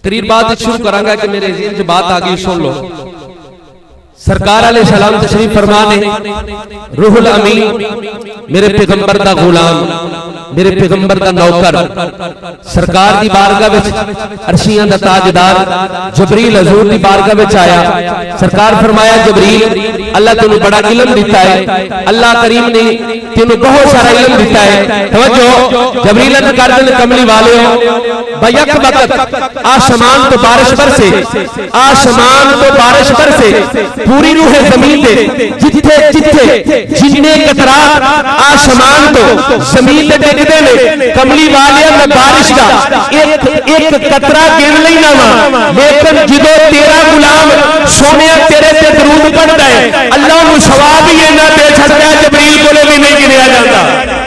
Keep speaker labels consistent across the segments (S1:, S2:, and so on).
S1: तकरीर बाद शुरू करांगा कि मेरे ज़हन च बात आ गई, सुन लो। सरकार अलैहिस्सलाम तशरीफ फरमा ने, रूहुल अमीन मेरे पैगंबर दा गुलाम, मेरे पैगंबर दा नौकर, सरकार दी बारगाह विच अर्शियां दा ताजदार जबरील हजूर दी बारगाह विच आया। सरकार फरमाया, जबरील अल्लाह तेनू बड़ा इल्म दिता है, अल्लाह करीम ने तेनू बहुत सारा इल्म दिता है। तवज्जो, जबरील ने कर दे कमली वाले हो, बयक वक्त आसमान तो बारिश बरसे, आसमान तो बारिश बरसे पूरी रूह जमीन दे, जिथे जिथे जिन्ने कतरात आसमान तो जमीन दे डिगदे ने, कमली वाले मैं बारिश का एक एक कतरा गिन लेना वा, लेकिन जिदो तेरा गुलाम सोने तेरे ते दरूद पढ़ता है, अल्लाह नू सवाब ही इन्ना दे छड़दा है, जबरील कोले भी नहीं गिनया जाता।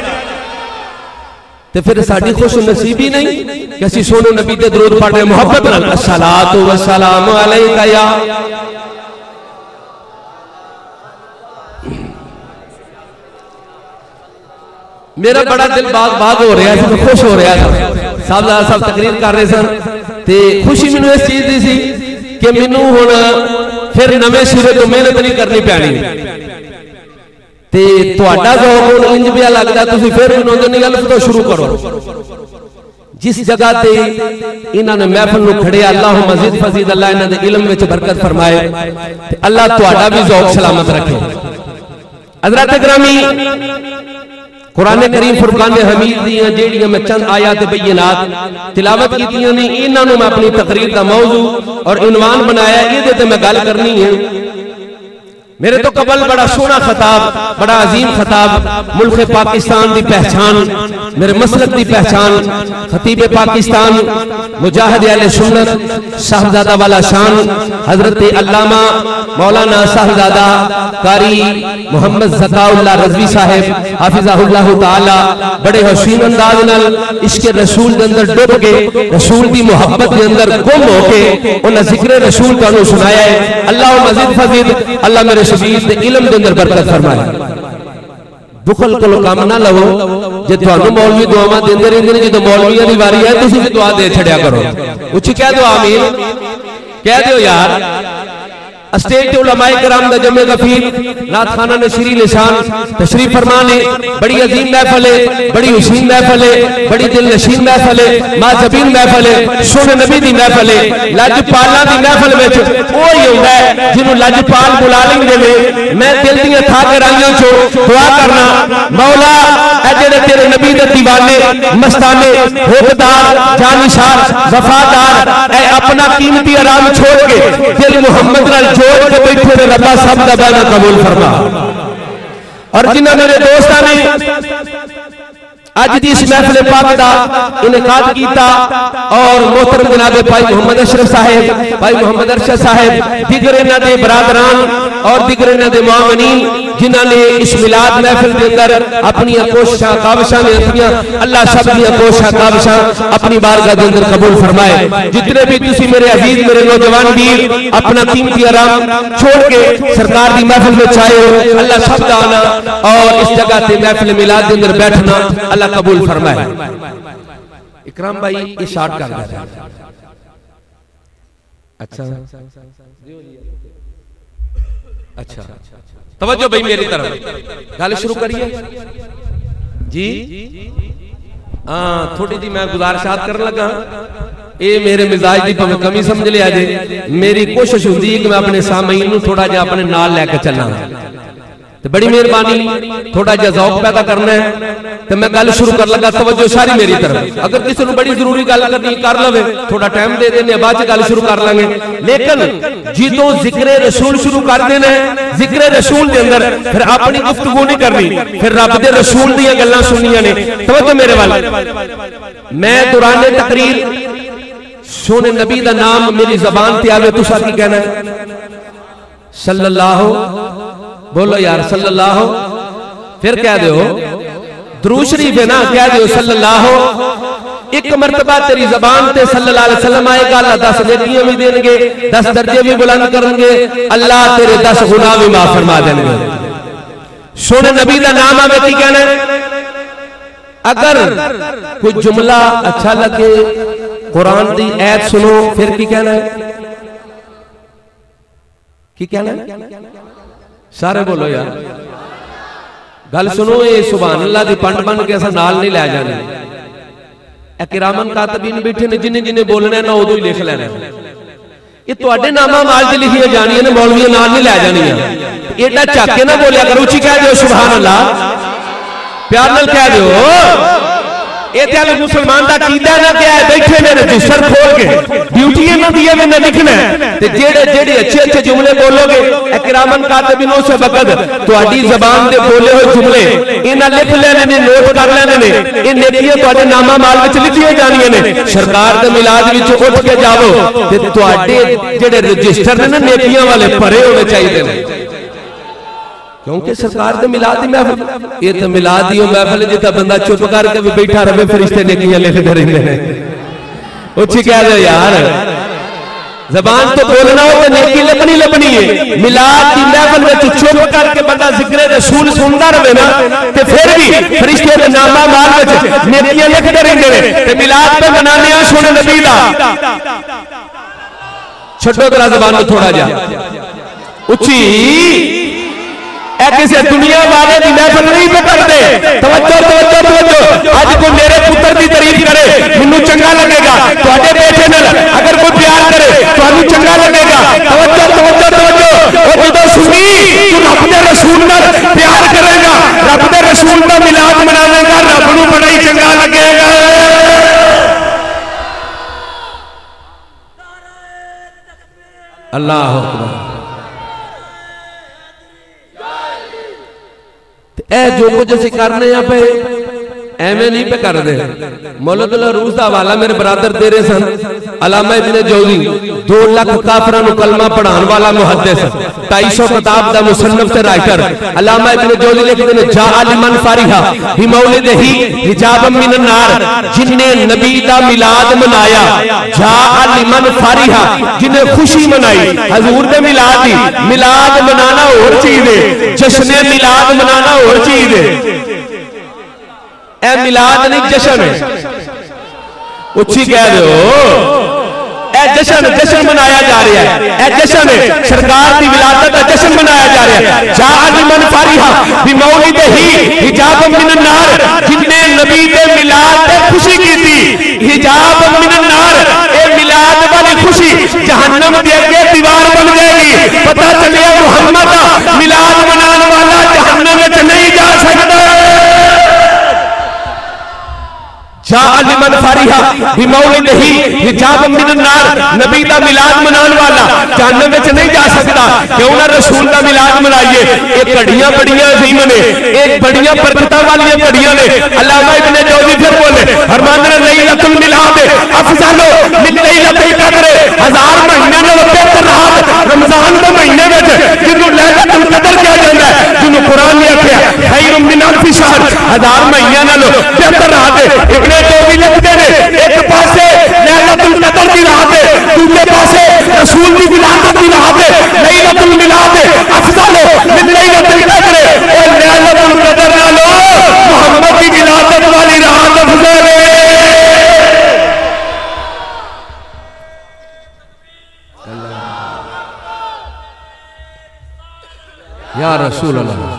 S1: ते फिर साडी खुश नसीबी नहीं कि असीं सोने नबी ते दरूद पढ़ रहे मोहब्बत नाल, अस्सलातु वस्सलामु अलैका या मेरा बड़ा दिल बाग बाग हो रहा है, खुश हो रहा था। साहब तकरीर कर रहे सन ते खुशी मैनू इस चीज की सी कि मैनू हुण फिर नवे सिरे तो मेहनत नहीं करनी पैनी ते तुहाडा ज़ौक़ हुण इंज पिया लगदा तुसीं फिर नौजवानी गल तो शुरू करो। जिस जगह ते इन्हां ने महफिल नूं खड़े, अल्लाह मज़ीद फज़ीद, अल्लाह इन्हां दे इल्म विच बरकत फरमाए ते अल्लाह तुहाडा भी ज़ौक़ सलामत रखे। हज़रात गिरामी, कुरान करीम फुरकान हमीद दियां जेड़ियां मैं चंद आयात बय्यनात तिलावत कीतियां ने, इन्हां नूं मैं अपनी तकरीर दा मौजू और इनवान बनाया, इहदे ते मैं गल करनी है। मेरे तो कबल बड़ा सोहना खिताब, बड़ा अजीम खिताब, मुल्क पाकिस्तान की पहचान, मेरे मसलक की पहचान, खतीब पाकिस्तान, मुजाहिद अहले सुन्नत, साहबजादा वाला शान हजरत अल्लामा मौलाना साहबजादा कारी मोहम्मद ज़काउल्लाह रज़वी साहेब हाफिज़हुल्लाह ताला बड़े हसीन अंदाज नाल इश्क रसूल के अंदर डुब के, रसूल की मोहब्बत के अंदर गुम होके उन्हें जिक्र रसूल तुहानू सुनाया है। अल्लाह मज़ीद फज़ीद, अल्लाह मेरे शबीर दे इल्म दे अंदर बरकत फरमाए। बुखल कोल काम ना लवो, जे तुहानू मौलवी दुआवां देंदे रहिंदे ने, जदों मौलवियां दी वारी है तुसीं भी दुआ दे छड़िया करो। उच्ची कह दो आमीन, कह दो यार। स्टेज उलमाए किराम दा जमे गफीर नात खाना ने श्री लिसान तशरीफ फरमाने, बड़ी अजीम महफिल है, बड़ी हुसीन महफिल है, बड़ी दिल नशीन महफिल है, माजबीन महफिल है, सोने नबी दी महफिल है। लजपालां दी महफिल विच ओही हुंदा है जिन्हों लजपाल बुला लेंदे ने। मैं दिल दीआं था गहराइयां चों दुआ करना, मौला ए जेड़े तेरे नबी दे दीवाने मस्ताने होकदार जानिशार वफादार ए अपना कीमती आराम छोड़ के दिल मुहम्मद नाल जोड़ के बैठे ने, रब्बा सब दा बयाना कबूल फरमा। और जिन्हां मेरे दोस्तां ने आज दी इस महफिल पाक दा इनेकाद कीता और मोहतरम जनाब भाई मोहम्मद अशरफ साहेब, भाई मोहम्मद अरशद साहेब, दिगर इन्हां दे बरादरान और दिगर इन्हां दे मुआमिनीन जिन्हां ने इस मिलाद महफिल के अंदर अपनी कोशिशां काविशां ने रखियां, अल्लाह सब दी कोशिशां काविशां अपनी बारगाह के अंदर कबूल फरमाए। जितने भी तुसी मेरे अजीज मेरे नौजवान वीर अपना कीमती आराम छोड़ के सरकार की महफिल में आए हो, अल्लाह सब दा आना और इस जगह से महफिल मिलाद के अंदर बैठना अल्लाह कबूल फरमाए। इकराम भाई ये शार्ट कर दे। अच्छा अच्छा तवज्जो भाई मेरी तरफ, गल शुरू करिए जी। हाँ थोड़ी जी मैं गुजारिशात करने लगा, ये मेरे मिजाज की भावें कमी समझ लिया जे, मेरी कोशिश होती है कि मैं अपने सामईन नूं थोड़ा जिहा अपने नाल लैके चलना। तो बड़ी मेहरबानी, थोड़ा जिहा ज़ौक़ पैदा करना है तो मैं गल शुरू कर लगा। तवज्जो सारी मेरी तरफ, अगर किसी को बड़ी जरूरी गल करनी कर लवे थोड़ा टाइम दे देने, बाद गल शुरू कर लेंगे। लेकिन जिदों जिक्र रसूल शुरू कर देना, जिक्र रसूल के अंदर फिर अपनी गुफ्तगू नहीं करनी, फिर रब दे रसूल दी गल्लां सुनियां ने। तवज्जो मेरे वाल, मैं दौराने तकरीर सोने नबी का नाम मेरी जबान ते आवे, तुसा की कहना है? सल्लल्लाहु, बोलो यार सल्लल्लाहु, फिर कह दो दुरूद शरीफ है ना, कह दो सल्लल्लाहु। एक मरतबा तेरी जबान ते सल्लल्लाहु अलैहि वसल्लम आएगा, अल्लाह 10 नेकियां भी देंगे, 10 दर्जे भी बुलंद करेंगे, अल्लाह तेरे 10 गुनाह भी माफ फरमा देंगे। सोने नबी का नाम आवे की कहना है? अगर कोई जुमला अच्छा लगे कुरान की ऐत सुनो फिर की कहना है, की कहना है? सारे बोलो यार, गल सुनो। ये सुभान अल्लाह की पंड बन के असा नाल नहीं लै जाने। किरामन कातबीन बैठे ने, जिन्हें जिन्हें बोलना ना उदों ही लिख लेना। ये तुहाडे नामा माल च लिखिया जानियां ने, मौलवियां नाल नहीं लै जानियां। एडा झक के ना बोलिया करो, उच्ची कह दो सुभान अल्लाह, प्यार नाल कह दो। ये मुसलमान का कीदा ना क्या है, बैठे ने रजिस्टर खोल के ड्यूटी इन्हां दी है, मैं लिखना है ते जेड़े जेड़े अच्छे अच्छे जुमले बोलोगे किरामन कातिबीन उस वक्त तुहाडी ज़बान दे बोले हुए जुमले इन्हां लिख लेने ने, नोट कर लेने ने। ये नेकियां तुहाडे नामा माल विच लिखियां जानियां ने। सरकार दे मिलाद विच उठ के जाओ ते तुहाडे जेड़े रजिस्टर ने ना नेकियां वाले भरे होने चाहिए ने, क्योंकि सरकार दे मिलाद दी महफिल, ये तो मिलाद दी महफिल जितना बंदा चुप करके भी बैठा रहे, फरिश्ते नेकियां लिखते रहते हैं। उच्ची कह दो यार, जबान तो बोलना हो तो नेकी लबनी लबनी है। मिलाद की महफिल में चुप करके बंदा जिक्र रसूल सुनता रहे ना, तो फिर भी फरिश्ते के नामा माल में नेकियां लिखते रहते हैं। तो मिलाद पे मनाने सुन नबी दा, छड्डो तेरा जबान थोड़ा जा उच्ची। किसी दुनिया वाले की महफिल नहीं पे करते। तवज्जो तवज्जो तवज्जो, आज कोई मेरे पुत्र की तारीफ करे मैनू चंगा लगेगा, तुहाडे बेटे नाल अगर कोई प्यार करे तुहानू चंगा लगेगा। तवज्जो तवज्जो तवज्जो, ओ जदों सुनी तू रब दे रसूल नाल प्यार करेगा, रब दे रसूल दा मिलाद मनावेगा, रब नू बड़ा ही चंगा लगेगा। अल्लाह अकबर। ए जो कुछ असीं करने पे एवें नहीं पे करते। मौलद रूस का हवाला मेरे बरादर दे रहे सन। अलामा इब्ने जौजी 2 लाख काफरां नूं कलमा पढ़ाने वाला मुहद्दिस, 250 किताब दा मुसन्नफ ते राइटर। अलामा इब्ने जौजी लिखते हैं, जा लिमन फारिहा बि मौलिदिही हिजाबम मिनन नार, जिन्ने नबी दा मिलाद मनाया। जा लिमन फारिहा, जिन्ने खुशी मनाई हजूर दे मिलाद दी। मिलाद मनाना और चीज है, जश्न मिलाद मनाना और चीज है। ए मिलाद नहीं जश्न है, उच्ची कह दो। ए जश्न जश्न मनाया जा रहा है, ए जश्न है सरकार की विलादत का जश्न मनाया जा रहा है। जा लिमन फारिहा बि मौलिदिही हिजाबम मिनन नार, जिन्ने नबी दे मिलाद ते खुशी की थी। हिजाबम मिनन नार, ए मिलाद वाली खुशी जहन्नम के अगे दीवार बन जाएगी। पता चलिए मुहम्मद का मिलाद मनाने वाला जहन्नम में नहीं जा सकता। जा लिमन फारिहा बि मौलिदिही हिजाबम मिनन नार, नबी दा मिलाद मनाने वाला जहन्नम में नहीं जा सकता। क्यों ना रसूल दा मिलाद मनाइए। एक घड़ियां बड़ियां अजीम ने, एक बड़ियां बरकतां वाली घड़ियां ने। अल्लामा इब्ने जौजी फिर बोले, फरमाते लैलतुल मिलाद अफजल मिन लैलतिल कद्र, 1000 महीने नालों बेहतर रात रमजान के महीने में जिन्हों लैलतुल कद्र कहा जाता है, जिन्हों कुरान ने आख्या खैरुम मिन अल्फि शहर, 1000 महीने नालों बेहतर रात है। इब्ने जौजी लिखते हैं, एक पासे लैलतुल कद्र की रात है, दूसरे पासे रसूल की विलादत की रात है। लैलतुल मिलाद अफजल मिन लैलतिल कद्र, और लैलतुल कद्र नालों मोहम्मद की विलादत वाली रात अफजल है। या रसूल अल्लाह,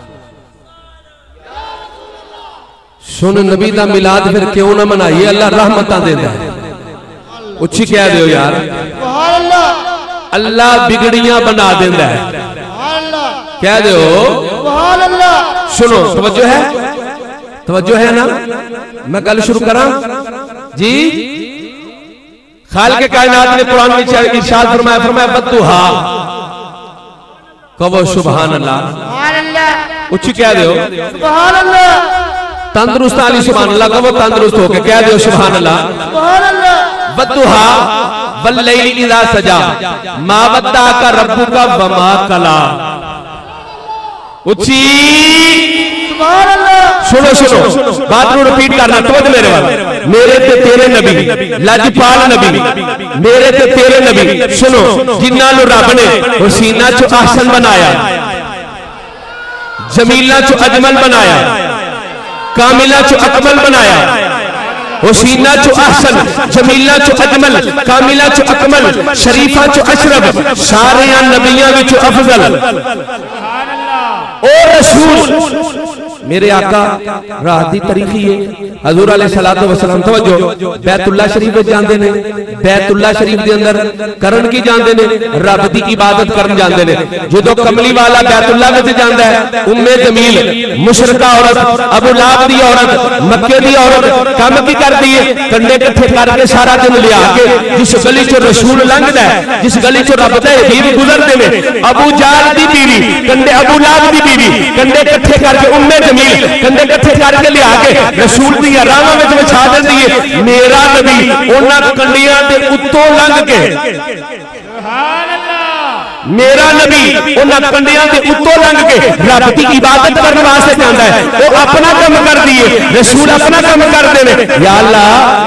S1: सुन नबी दा मिलाद फिर क्यों ना मनाइए, अल्लाह रहमतां देता है। उच्ची कह दो यार, अल्लाह बिगड़ियां बना देता है। कह दो सुनो, तवज्जो है, तवज्जो है ना। मैं गल शुरू करा जी। खालिक कायनात ने कुरान में इरशाद फरमाया, फरमाया बद्दुहा, कहो सुभान अल्लाह। उच्ची कह दो सुभान अल्लाह। तंदुरुस्त आली सुभान अल्लाह, कहो तंदुरुस्त होके कह दो सुभान अल्लाह। बद्दुहा वल्लैलि इज़ा सजा मा वद्दाका रब्बुका वमा कला। उच्ची सुभान अल्लाह। सुनो सुनो, बात को रिपीट करना तो मेरे वाल। मेरे ते तेरे नबी लजपाल नबी, मेरे ते तेरे नबी। सुनो, जिन्हां नूं रब ने हुसीना चो अहसन बनाया, जमीला चो अजमल बनाया, कामिला चो अकमल बनाया, हुसीना चो अहसन, जमीला चो अजमल, कामिला चो अकमल, शरीफा चो अशरफ, सारे नबियां विचो अफजल ओ रसूल मेरे आका रात दी तारीखी है हजूर अलैहिस्सलातु वस्सलाम तवज्जो बैतुल्ला शरीफ में जाते ने बैतुल्ला शरीफ के अंदर करन की जाते ने रब की इबादत करन जाते ने जो कमली वाला बैतुल्ला में जाता है उम्मे जमील मुशरका औरत अबू लाहब दी औरत मक्के दी औरत काम की करती है कंडे इकट्ठे करके सारा दिन लिया के जिस गली चो रसूल लंघदा है जिस गली चो रब दे हबीब गुजरते ने अबू जाल दी बीवी कंडे अबू लाहब दी बीवी कंडे इकट्ठे करके उम्मे जमील कंडे इकट्ठे करके लिया के रसूल दी राहां विच विछा देंदी है मेरा नबी उन्हां कंडियां दे उत्तों लंघ के सुभान अल्लाह मेरा नबी उन्हां कंडियां दे उत्तों लंघ के रब की इबादत करने वास्ते जांदा है वो अपना काम कर दिए रसूल अपना काम करदे ने या अल्लाह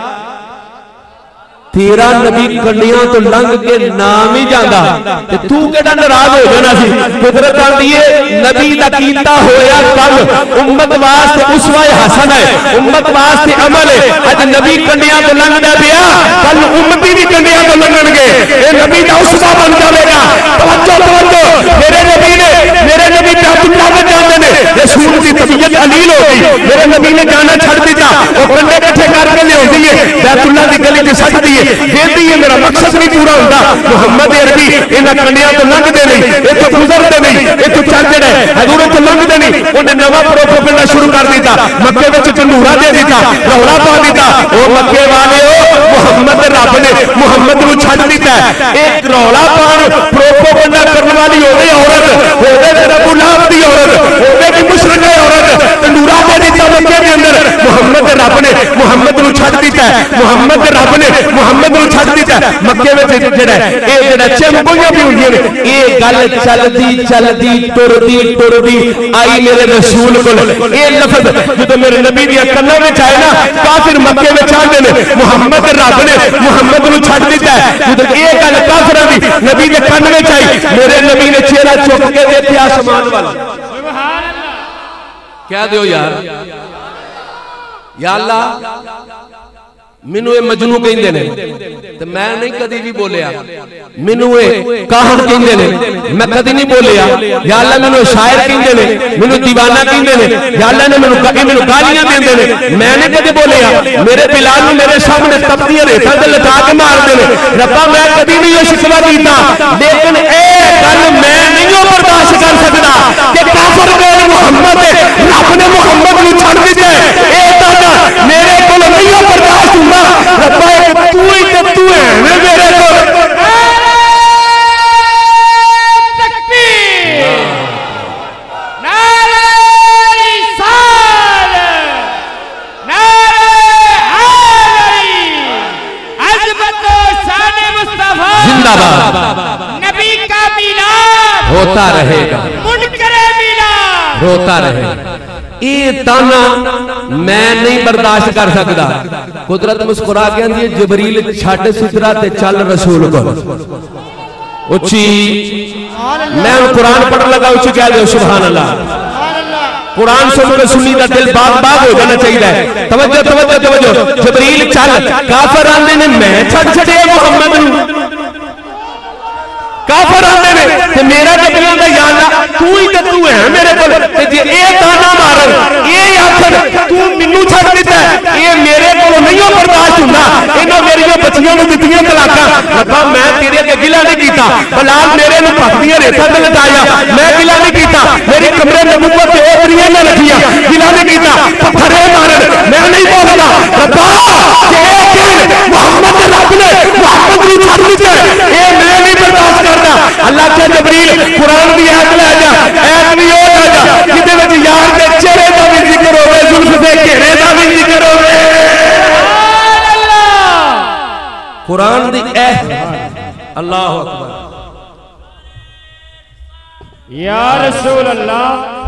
S1: तेरा नबी कंडियां तो लंघ के नाम ही जाता ते तू केड़ा नाराज हो जाना सी कुदरत आंदी है नबी दा कीता होया कल उम्मत वास्ते उसवा हसन है उम्मत वास्ते अमल है अज नबी कंडियां तो लंघदा पिया कल उम्मती भी कंडियां तो लंघणगे ए नबी दा उसवा बन जाएगा तवज्जो तवज्जो मेरे नबी बैतुल्लाह में जाते ने रसूल दी तबीयत अलील हो गई मेरे नबी ने जाना छड़ दिता वो कंडे इकट्ठे करके लियाउंदी है बैतुल्लाह दी गली च सट दी कहती है मेरा मकसद नहीं पूरा होता मुहम्मद अरबी इन्हां कंडियां तो लंघदे नहीं इत्थों गुजरदे नहीं इत्थों चलदे ने हजूर तो लंघदे नहीं उन्हें नवा प्रोपोगंडा शुरू कर दिता मक्के विच झंडूरा दे दिता रौला पा दिता ओ मक्के वाले मुहम्मद रब ने मुहम्मद नूं छड्ड दिता एक रौला पाण प्रोपोगंडा करने वाली होवे औरत होवे ते अबू लाहब दी औरत होवे कि मुशरिका औरत झंडूरा दे दिता मक्के दे अंदर मुहम्मद रब ने मुहम्मद नूं छड्ड दिता मुहम्मद रब ने मुहम्मद नूं छड्ड दिता मक्के विच जेड़ा ए जेड़ा चिमगोइयां भी हुंदियां ने ए गल चलदी चलदी टुरदी आई मेरे रसूल कोल ए लफ्ज जदों मेरे नबी दी कन्नां विच आए ना काफिर मक्के विच आंदे ने मुहम्मद रब ने मुहम्मद नूं छड्ड दिता जदों ए गल काफिरां दी नबी दे कन्न विच आई मेरे नबी ने चेहरा चुक के देखिया आसमान वाल सुभान अल्लाह कह दियो यार या अल्लाह मैनू ये मजनू कहंदे ने ते मैं नहीं कदी भी बोलिया मैनू ये काहन कहंदे ने मैं कदी नहीं बोलिया या अल्लाह मैनू शायर कहंदे ने मैनू दीवाना कहंदे ने या अल्लाह ने मैनू गालियां देंदे ने मैं नहीं कदी बोलिया मेरे बिलाल नूं मेरे सामने तपदियां रेतां ते लटा के मारदे ने रब्बा मैं कदी नहीं ये शिकवा कीता लेकिन ए गल मैं नहीं बर्दाश्त कर सकदा कि काफिर कोल मुहम्मद रब ने मुहम्मद नूं छड्ड दित्ता ए ताना मेरे कोल नहीं बर्दाश्त हुंदा रब्बा तू ही ते तू है मेरे कोल
S2: नबी का मिलाद
S1: होता रहेगा
S2: मुनकरे मिलाद
S1: होता रहेगा ये ताना मैं नहीं बर्दाश्त कर सकता कुदरत मुस्कुरा के आंदी है जबरील छड़ सिदरा ते चल रसूल को उच्ची मैं कुरान पढ़ लगा उच्ची कह दो सुभान अल्लाह कुरान सुनकर सुन्नी का दिल बाग बाग हो जाना चाहिए तवज्जो तवज्जो तवज्जो जबरील चल काफिर आंदे ने मैं छड़ छड़े मुहम्मद नूं काफिर आंदे ने ते मेरा नबियां दा या अल्लाह तू ही ते तू है मेरे कोल ते जे ए ताना मारन ए आखन तू मेनू छड्ड दित्ता ए मेरे कोल नहीं बर्दाश्त हुंदा इन्हां मेरियां बच्चियां नूं दित्तियां तलाकां रब्बा मैं तेरे अगे गिला नहीं कीता बलाल मेरे नूं पकदियां रेतां ते लटाया मैं गिला नहीं कीता मेरी कमरे नबूवत ते ओपरियां ने रखियां गिला नहीं कीता पत्थरे मारन मैं नहीं बोलदा रब्बा जे दिन मुहम्मद रब ने मुहम्मद नूं छड्ड दित्ता ए मैं नहीं बर्दाश्त करदा अल्लाह के जबरील कुरान दी आयत ले जा ऐत भी हो जा जिदे विच यार दे चेहरे दा भी जिक्र होवे जुल्फ दे घेरे दा भी जिक्र होवे सुभान अल्लाह कुरान दी अल्लाहु अकबर
S2: या रसूल अल्लाह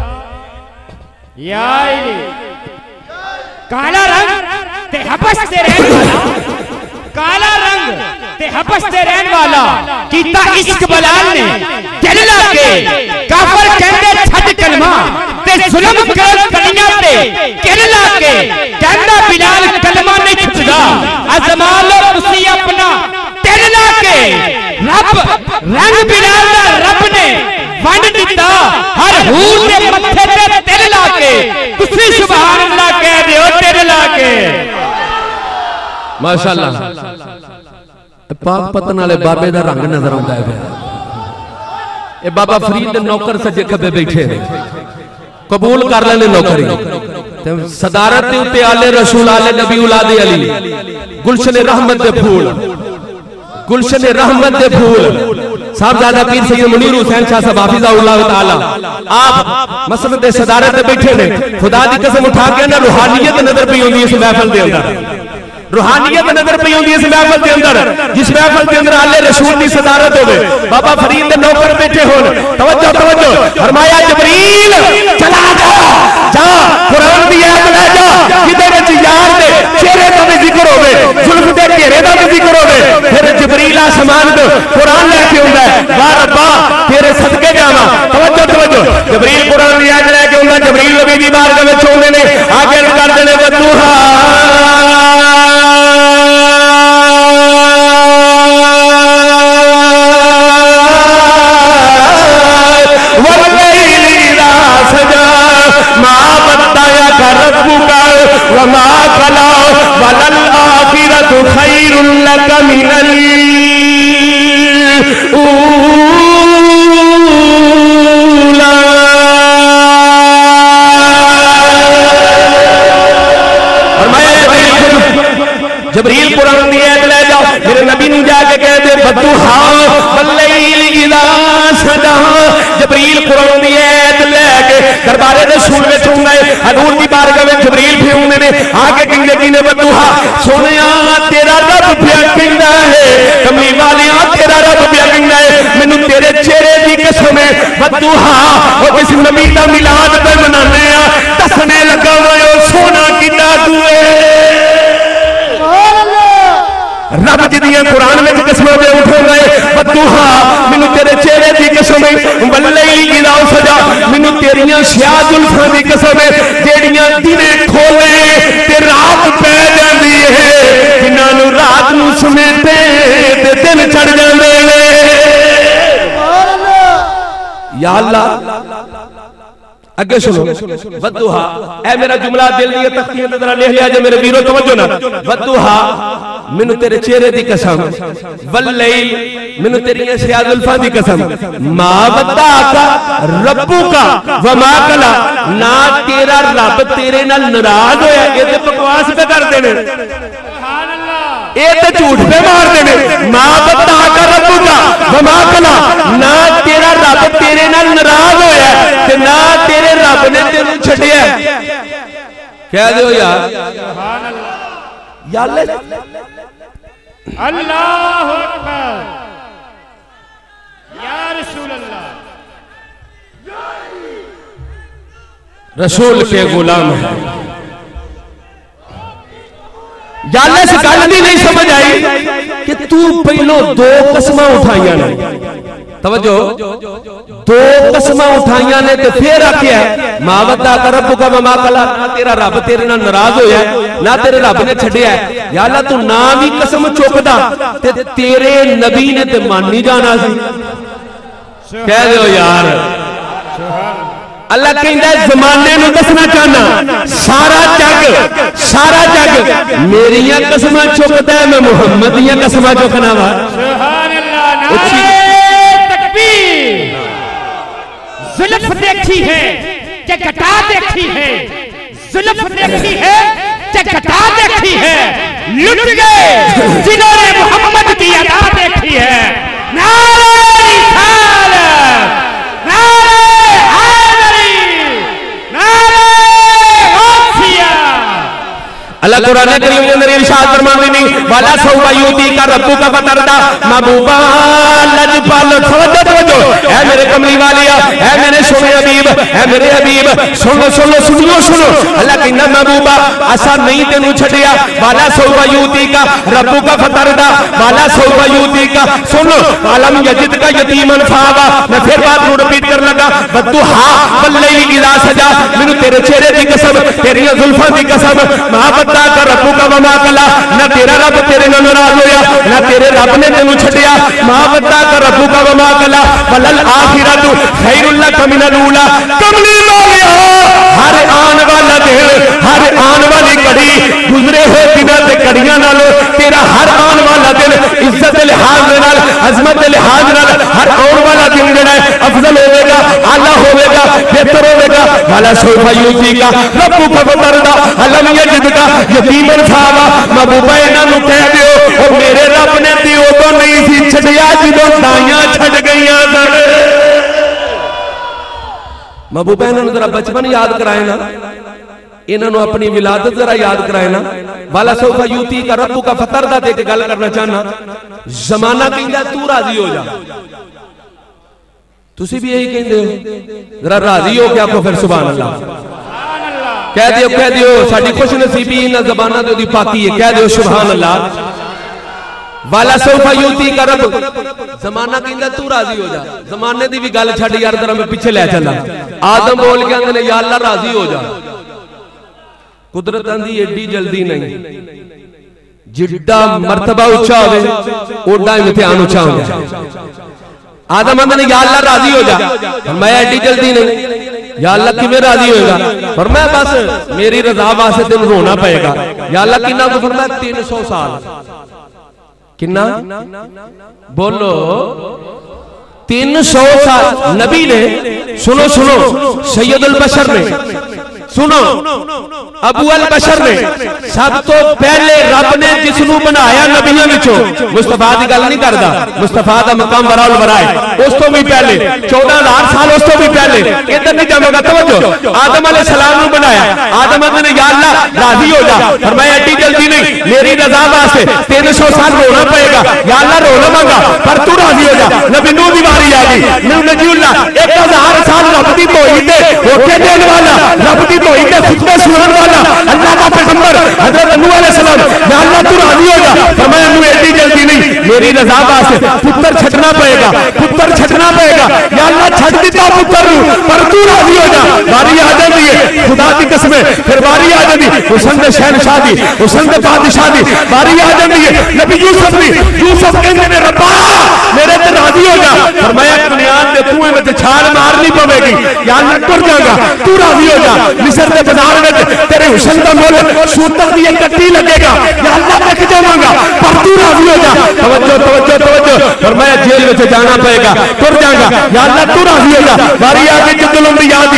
S2: या इली काला रंग ते हबश ते रहने वाला काला रंग ते हबश ते रहने वाला कीता इश्क बलाल ने दिल लाके काफिर कहंदे छड्ड कलमा ते जुल्म कर कलियां ते दिल लाके कहंदा बिलाल कलमा नहीं छुटदा अजमा लो तुसी अपना दिल ला के रब रंग बिलाल दा रब ने वंड दिता हर हूर दे मत्थे ते दिल ला के तुसी सुभान अल्लाह कह दियो दिल ला के
S1: माशाअल्लाह पाक पतन वाले बाबे दा रंग नजर आंदा है ये बाबा फरीद दे नौकर सजे खबे बैठे कबूल कर लेने नौकरी सदारत के उत्ते आले रसूल आले नबी औलादे अली गुलशन रहमत दे फूल गुलशन रहमत दे फूल साहबजादा पीर सैयद मुनीर हुसैन शाह साहब हाफिज़हुल्लाह ताला आप मसजिद दे सदारत पे बैठे ने खुदा दी कसम उठा के ना रूहानियत नजर पई होंदी इस महफिल दे अंदर रूहानियत नजर पई होंदी इस महफिल के अंदर जिस महफिल के अंदर आले रसूल की सदारत होवे बाबा फरीद दे नौकर बैठे होन तवज्जो तवज्जो फरमाया जबरील चला जा कुरान दी आयत ले जा जिदे विच यार दे चेहरे दा भी जिक्र होवे जुल्फ दे घेरे दा भी जिक्र होवे फिर जबरील आसमान ते कुरान लेके आंदा है वाह रब्बा तेरे सदके जावां तवज्जो तवज्जो जबरील कुरान दी आयत लेके आंदा जबरील नबी दी बारगाह विच आउंदे ने आगे कर देने बदुहा वमा कला वलल आखिरतु खैरुल लक मिनल ऊला जबरील कुरान दी आयत ले जाओ मेरे नबी नु जाके कह दे बदुहा वल्लैल इज़ा सजा जबरील कुरान दी आयत लेके दरबारे रसूल विच हुंदा है हजूर दी बारगाह विच जबरील भी हुंदे ने आके कहंदे कि ने बदुहा सोनिया तेरा रब पिया कहंदा है कमली वालिया तेरा रब पिया कहंदा है मैनू तेरे चेहरे दी कसम है बदुहा ओ किस नबी दा मिलाद पे मनाने आ दसने लगा वो सोना कितना दुए रब जिदियां कुरान में कसमां दे उठो गए बदुहा मैनू तेरे चेहरे दी कसम है वल्लैल इज़ा सजा मैनू तेरियां स्याह जुल्फां दी कसम है जेड़ियां दिने खोले ते रात पै जांदी है जिन्हां नू रात नू समेटे ते दिन चढ़ जांदे ने सुभान अल्लाह या अल्लाह अगे सुनो वदुहा ए मेरा जुमला दिल दी तख्तियां ते जरा लिख लिया जे मेरे वीरो तवज्जो ना वदुहा मैनू तेरे चेहरे दी कसम वल्लैल मैनू तेरियां स्याह जुल्फां दी कसम मा वद्दाका रब्बुका व मा कला ना तेरा रब तेरे नाल नाराज होया ये ते बकवास पे करदे ने सुभान अल्लाह ये ते झूठ पे मारदे ने मा वद्दाका रब्बुका व मा कला ना तेरा रब तेरे नाल नाराज होया ते ना तेरे रब ने तेनू छड्डिया कह दो यार सुभान अल्लाह या अल्लाह अकबर या रसूल अल्लाह रसूल के गुलाम है जाले इस गल दी नहीं समझ आई कि तू पहलो दो कसमां उठाइयां ने तवज्जो दो कसमां उठाइयां ने ते फिर आखिया मा वद्दा का रब्बुका व मा कला ना तेरा रब तेरे नाल नाराज होया ना तेरे रब ने छड्डिया या अल्लाह तू ना भी कसम चुकदा ते तेरे नबी ने ते मान नहीं जाना सी कह दो यार अल्लाह कहंदा जमाने नू दसना चाहना सारा जग मेरियां कसमां चुकदा है मैं मुहम्मद दियां कसमां चुकना वा सुभान अल्लाह नारे तकबीर जुल्फ देखी है कि घटा देखी है जुल्फ देखी है कि घटा देखी है लुट गए जिन्होंने मोहम्मद की अदा देखी है नारे रिसालत नारे हैदरी नारे गौसिया अल्लाह कुरान करीम के अंदर इरशाद फरमाते हैं वाला सौवा युती का का रब्बू का फतरदा महबूबा लजपाल तवज्जो ऐ मेरे कमली वालिया ऐ मेरे सोने हबीब ऐ मेरे हबीब सुनो सुनो सुनियो सुनो अल्लाह कहना महबूबा असा नहीं तेनू छड़िया वाला सौवा यूती का रब्बू का फतरदा वाला सौवा यूती का सुनो आलम यजिद का यतीमन फावा मैं फिर बात को रिपीट कर लगा बद्दुहा वल्लैली इज़ा सजा मैनू तेरे चेहरे की कसम तेरी जुल्फां की कसम महाबत्ता का रब्बू का वमा कला ना तेरा रब तेरे नाल नाराज होया ना तेरे रब ने तेनू छड़िया महाबत्ता का रब्बू का वमा कला वलल आखिरतु खैरुल लक मिनल ऊला कमली वालिया हर आने वाला दिन हर आने वाली घड़ी गुजरे हुए दिनों ते घड़ियां नालों तेरा हर आने वाला दिन इज्जत के लिहाज नाल अजमत के लिहाज नाल हर आने वाला दिन जेड़ा है अफजल होवेगा आला होवेगा बेहतर होवेगा वाला सोफा यूती का रब्बू का फतरदा अलम यजिद का यतीमन फावा महबूबा इन्हां नूं कह दियो ओ मेरे रब ने ती उदों नहीं सी छड़िया जदों दाइयां छड़ गईयां सन महबूबा इन्होंने जरा बचपन याद कराए ना इन्होंने अपनी विलादत जरा याद कराए ना वाला सौफा यूती का रब्बू का फतरदा ते एक गल करना चाहना जमाना कहंदा तू राजी हो जा तुसी भी यही कहंदे हो जरा राजी हो क्या फिर सुभान अल्लाह कह दियो साडी खुश नसीबी इन ज़बाना ते ओदी पाकी है कह दियो सुभान अल्लाह वाला सौफा यूती का रब जमाना कहंदा तू राजी हो जा जमाने दी भी गल छड़ यार जरा मैं पीछे ले चला आदम बोल के आंदे या अल्लाह राजी हो जा कुदरत आंदी एडी जल्दी नहीं जिड्डा मर्तबा ऊंचा होवे ओडा इम्तिहान ऊंचा होंदा आदम आंदे या अल्लाह राजी हो जा फरमाया एडी जल्दी नहीं या अल्लाह किवें राजी होएगा फरमाया बस मेरी रजा वास्ते तेन रोना पएगा या अल्लाह किन्ना को फरमाया 300 साल किन्ना बोलो 300 साल नबी ने सुनो सुनो सैयदुल बशर ने सुनो अबू अल बशर ने सब तो पहले रब ने जिसनू बनाया नबियों विचों मुस्तफा की गल नहीं करता मुस्तफा का मकाम बराउल बराए उस तो भी पहले 14,000 साल उस तो भी पहले इधर नहीं जाएगा तवज्जो आदम अलैहि सलाम ने बनाया आदम ने या अल्लाह राजी हो जा फरमाया एडी जल्दी नहीं मेरी रजा वास्ते 300 साल रोना पड़ेगा या अल्लाह रो लवांगा पर तू राजी हो जा नबी नूह दी वारी आ गई नूह नबीउल्लाह 1000 साल रब दी तौहीद दे होके देने वाला रब दी तौहीद दे खुतबे सुनाने वाला अल्लाह का पैगंबर हजरत नूह अलैहि सलाम या अल्लाह तू राजी हो जा फरमाया नूह एडी जल्दी नहीं मेरी रजा वास्ते पुत्र छड़ना पड़ेगा या अल्लाह छड़ दिता पुत्र नूं पर तू राजी हो जा बारी आ जाती है खुदा की कसम फिर बारी आ जाती हुसैन दे शहनशाह दी हुसैन दे बादशाह दी बारी आ जाती है नबी यूसुफ दी यूसुफ कहंदे ने रब्बा मेरे ते राजी हो जा फरमाया कन्यान दे कुएं विच छाल मारनी पवेगी या अल्लाह टुर जाएगा तू राजी हो जा मिस्र दे बाजार में तेरे हुसैन का मुल सूतर दी कट्टी लगेगा या अल्लाह देख जावांगा पर तू राजी हो जा तवज्जो तवज्जो तवज्जो फरमाया जेल में जाना पड़ेगा टुर जाएगा या अल्लाह तू राजी हो जा बारी आ गई जद्दुल अंबिया दी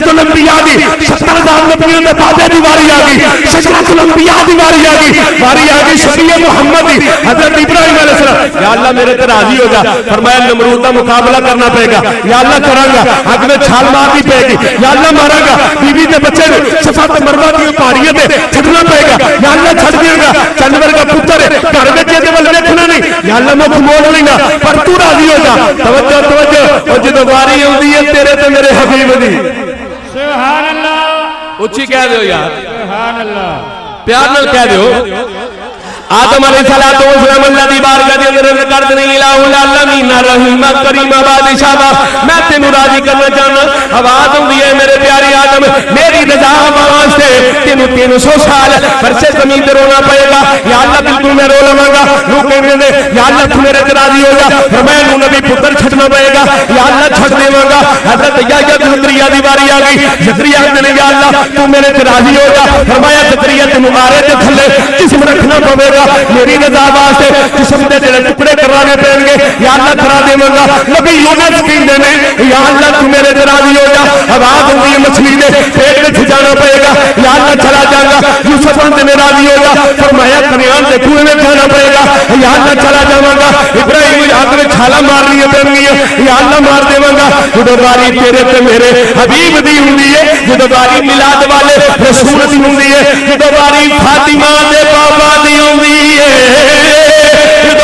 S1: 70,000 नबियों दे बाबे दी बारी आ गई शजरतुल अंबिया दी बारी आ गई शरीय मोहम्मद दी हजरत इब्राहिम अलैहि सलाम या अल्लाह मेरे ते राजी हो जा फरमाया नमरूद का मुकाबला करना पड़ेगा या अल्लाह करांगा आग में छाल मारनी पड़ेगी या अल्लाह मारांगा बीवी के बच्चे सफा ते मरवा दी पहाड़ियों ते छड़ना पड़ेगा या अल्लाह छड़ देगा जानवर का पुत्र घर में जेदे वाल देखना नहीं या अल्लाह मुख मोड़ लेगा पर तू राजी हो जा तवज्जो तवज्जो और जदों वारी आउंदी है तेरे ते मेरे हबीब दी सुभान अल्लाह उच्ची कह दो यार सुभान अल्लाह प्यार नाल कह दो आदम अलैहिस्सलातु वस्सलाम अल्लाह दी बारगाह दे अंदर कर देने इलाहुल आलमीन रहीम करीम बादशाह मैं तेनू राजी करना चाहना आवाज हुंदी है मेरे प्यारे आदम मेरी रजा वास्ते तेनू 300 साल फरशे जमीन ते रोना पड़ेगा या अल्लाह बिल्कुल मैं रो लवांगा लोग कहंदे ने या अल्लाह तू मेरे ते राजी हो जा फरमाया नू नबी पुत्र छड़ना पड़ेगा या अल्लाह छड़ देवांगा हजरत याह्या ज़करिया दी बारी आ गई ज़करिया ने या अल्लाह तू मेरे ते राजी हो जा फरमाया ज़करिया तेनू मारे ते थल्ले जिस्म रखना पवेगा मेरी रजा वास्ते जिस्म दे जेड़े टुकड़े कराने पैणगे या अल्लाह करा देवांगा नबी यूनुस कहंदे ने या अल्लाह तू मेरे ते राजी हो जा आवाज हुंदी है मछली दे पेट विच जाना पड़ेगा या अल्लाह चला जाऊंगा यूसुफ ने राजी हो जा फरमाया कन्यान दे कुएं में जाना पड़ेगा या अल्लाह चला जाऊंगा इब्राहिम आग में छाला मारनी पैंदी है या अल्लाह मार देवांगा जदों बारी तेरे ते मेरे हबीब दी हुंदी है जदों बारी मिलाद वाले रसूल दी हुंदी है जदों बारी फातिमा दे बाबा दी हुंदी है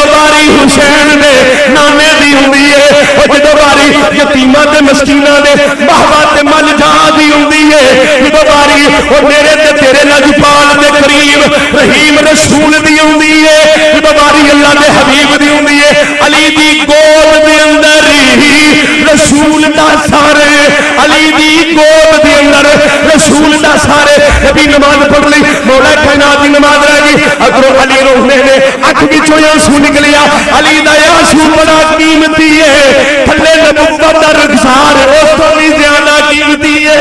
S1: मस्कीना दे महवा ते मल जादी हुंदी है जो बारी और मेरे ते तेरे लजपाल दे करीम रहीम रसूल दी हुंदी है जो बारी अल्लाह दे हबीब दी हुंदी है अली दी गोद दे अंदर रसूल दा सारे अली दी गोद दे अंदर रसूल दा सारे नबी नमाज पढ़ ली मौला कायनात दी नमाज रह गई अगरो अली रोने ने अख विचों आंसू निकलिया अली दा आंसू बड़ा कीमती है थल्ले नबुव्वत दा रुखसार उस तो भी ज्यादा कीमती है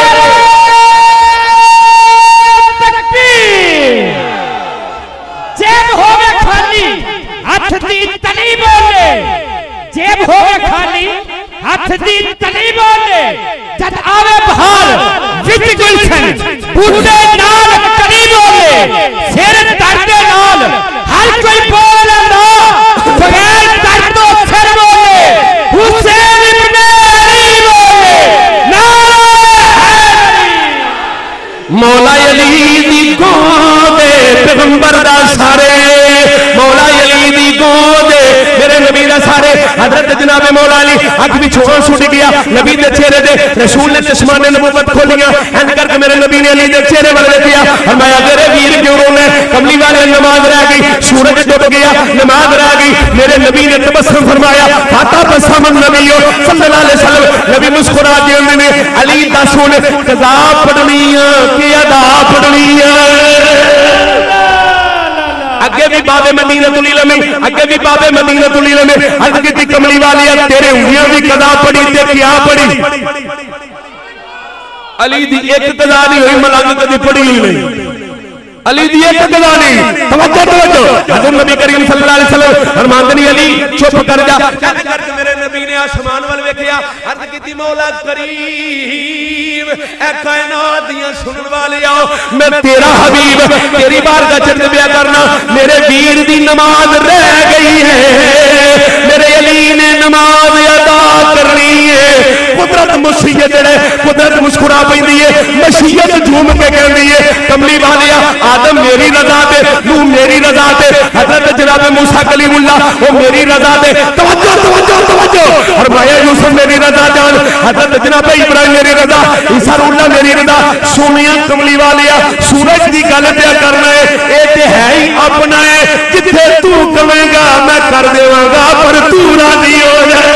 S2: जेब होवे खाली हथ दी तली बोले जेब होवे खाली हथ दी तली बोले जद आवे बहार विच गुलशन बूटे नाल कली बोले सिर दर्द नाल हर कोई बोल लेंदा बगैर दर्द तो सिर बोले हुसैन इब्ने अली बोले नारे
S1: मौला अली दी गोद पैगंबर दा सारे मौला अली दी गोद मेरे नबी दा सारे हजरत जनाब मौला अली अख विचों आंसू डिग गया नबी दे चेहरे दे रसूल ने चश्मा ने नबूवत खोलियां इंज करके मेरे नबी ने अली दे चेहरे वाल देखिया और मैं मेरे वीर क्यों रोने कमली वाले नमाज रह गई सूरज डूब गया नमाज रह गई मेरे नबी ने तबस्सुम फरमाया फाता बसम नबी सल्लल्लाहु अलैहि वसल्लम नबी मुस्कुरा के उन्होंने अली दस हुन कज़ा पढ़नी है कि अदा पढ़नी है अगे भी बाबे मदीनतुल इल्म अगे भी बाबे मदीनतुल इल्म अर्ज की कमली वाली तेरे उंगलियां भी कदा पड़ी ते क्या पड़ी अली दी एक कदा नहीं हुई मलंग कदी पड़ी ही नहीं अली दी एक कदा नहीं तवज्जो तवज्जो हजरत नबी करीम सल्लल्लाहु अलैहि वसल्लम फरमांदे नहीं अली चुप कर जा करके मेरे नबी ने आसमान वाल वेखिया अर्ज कीती मौला करीम ए कायनात दियां सुनन वाले आओ मैं तेरा हबीब तेरी बारगाह च बिया करना मेरे वीर दी नमाज रह गई है मेरे अली ने नमाज अदा करनी है कुदरत मुसीयत जेड़े कुदरत मुस्कुरा पैंदी है मशीयत झूम के कहंदी है कमली वालिया आदम मेरी रजा दे नूह मेरी रजा दे हजरत जनाब मूसा कलीमुल्लाह वो मेरी रजा दे तवज्जो तवज्जो तवज्जो और माया यूसुफ मेरी रजा जान हजरत जनाब इब्राहिम मेरी रजा ईसा रूहुल्लाह मेरी रजा सोनिया कमली वालिया सूरज की गल पे करना है ये ते है ही अपना है जिथे तू कहेगा मैं कर देवांगा पर तू राजी हो जाए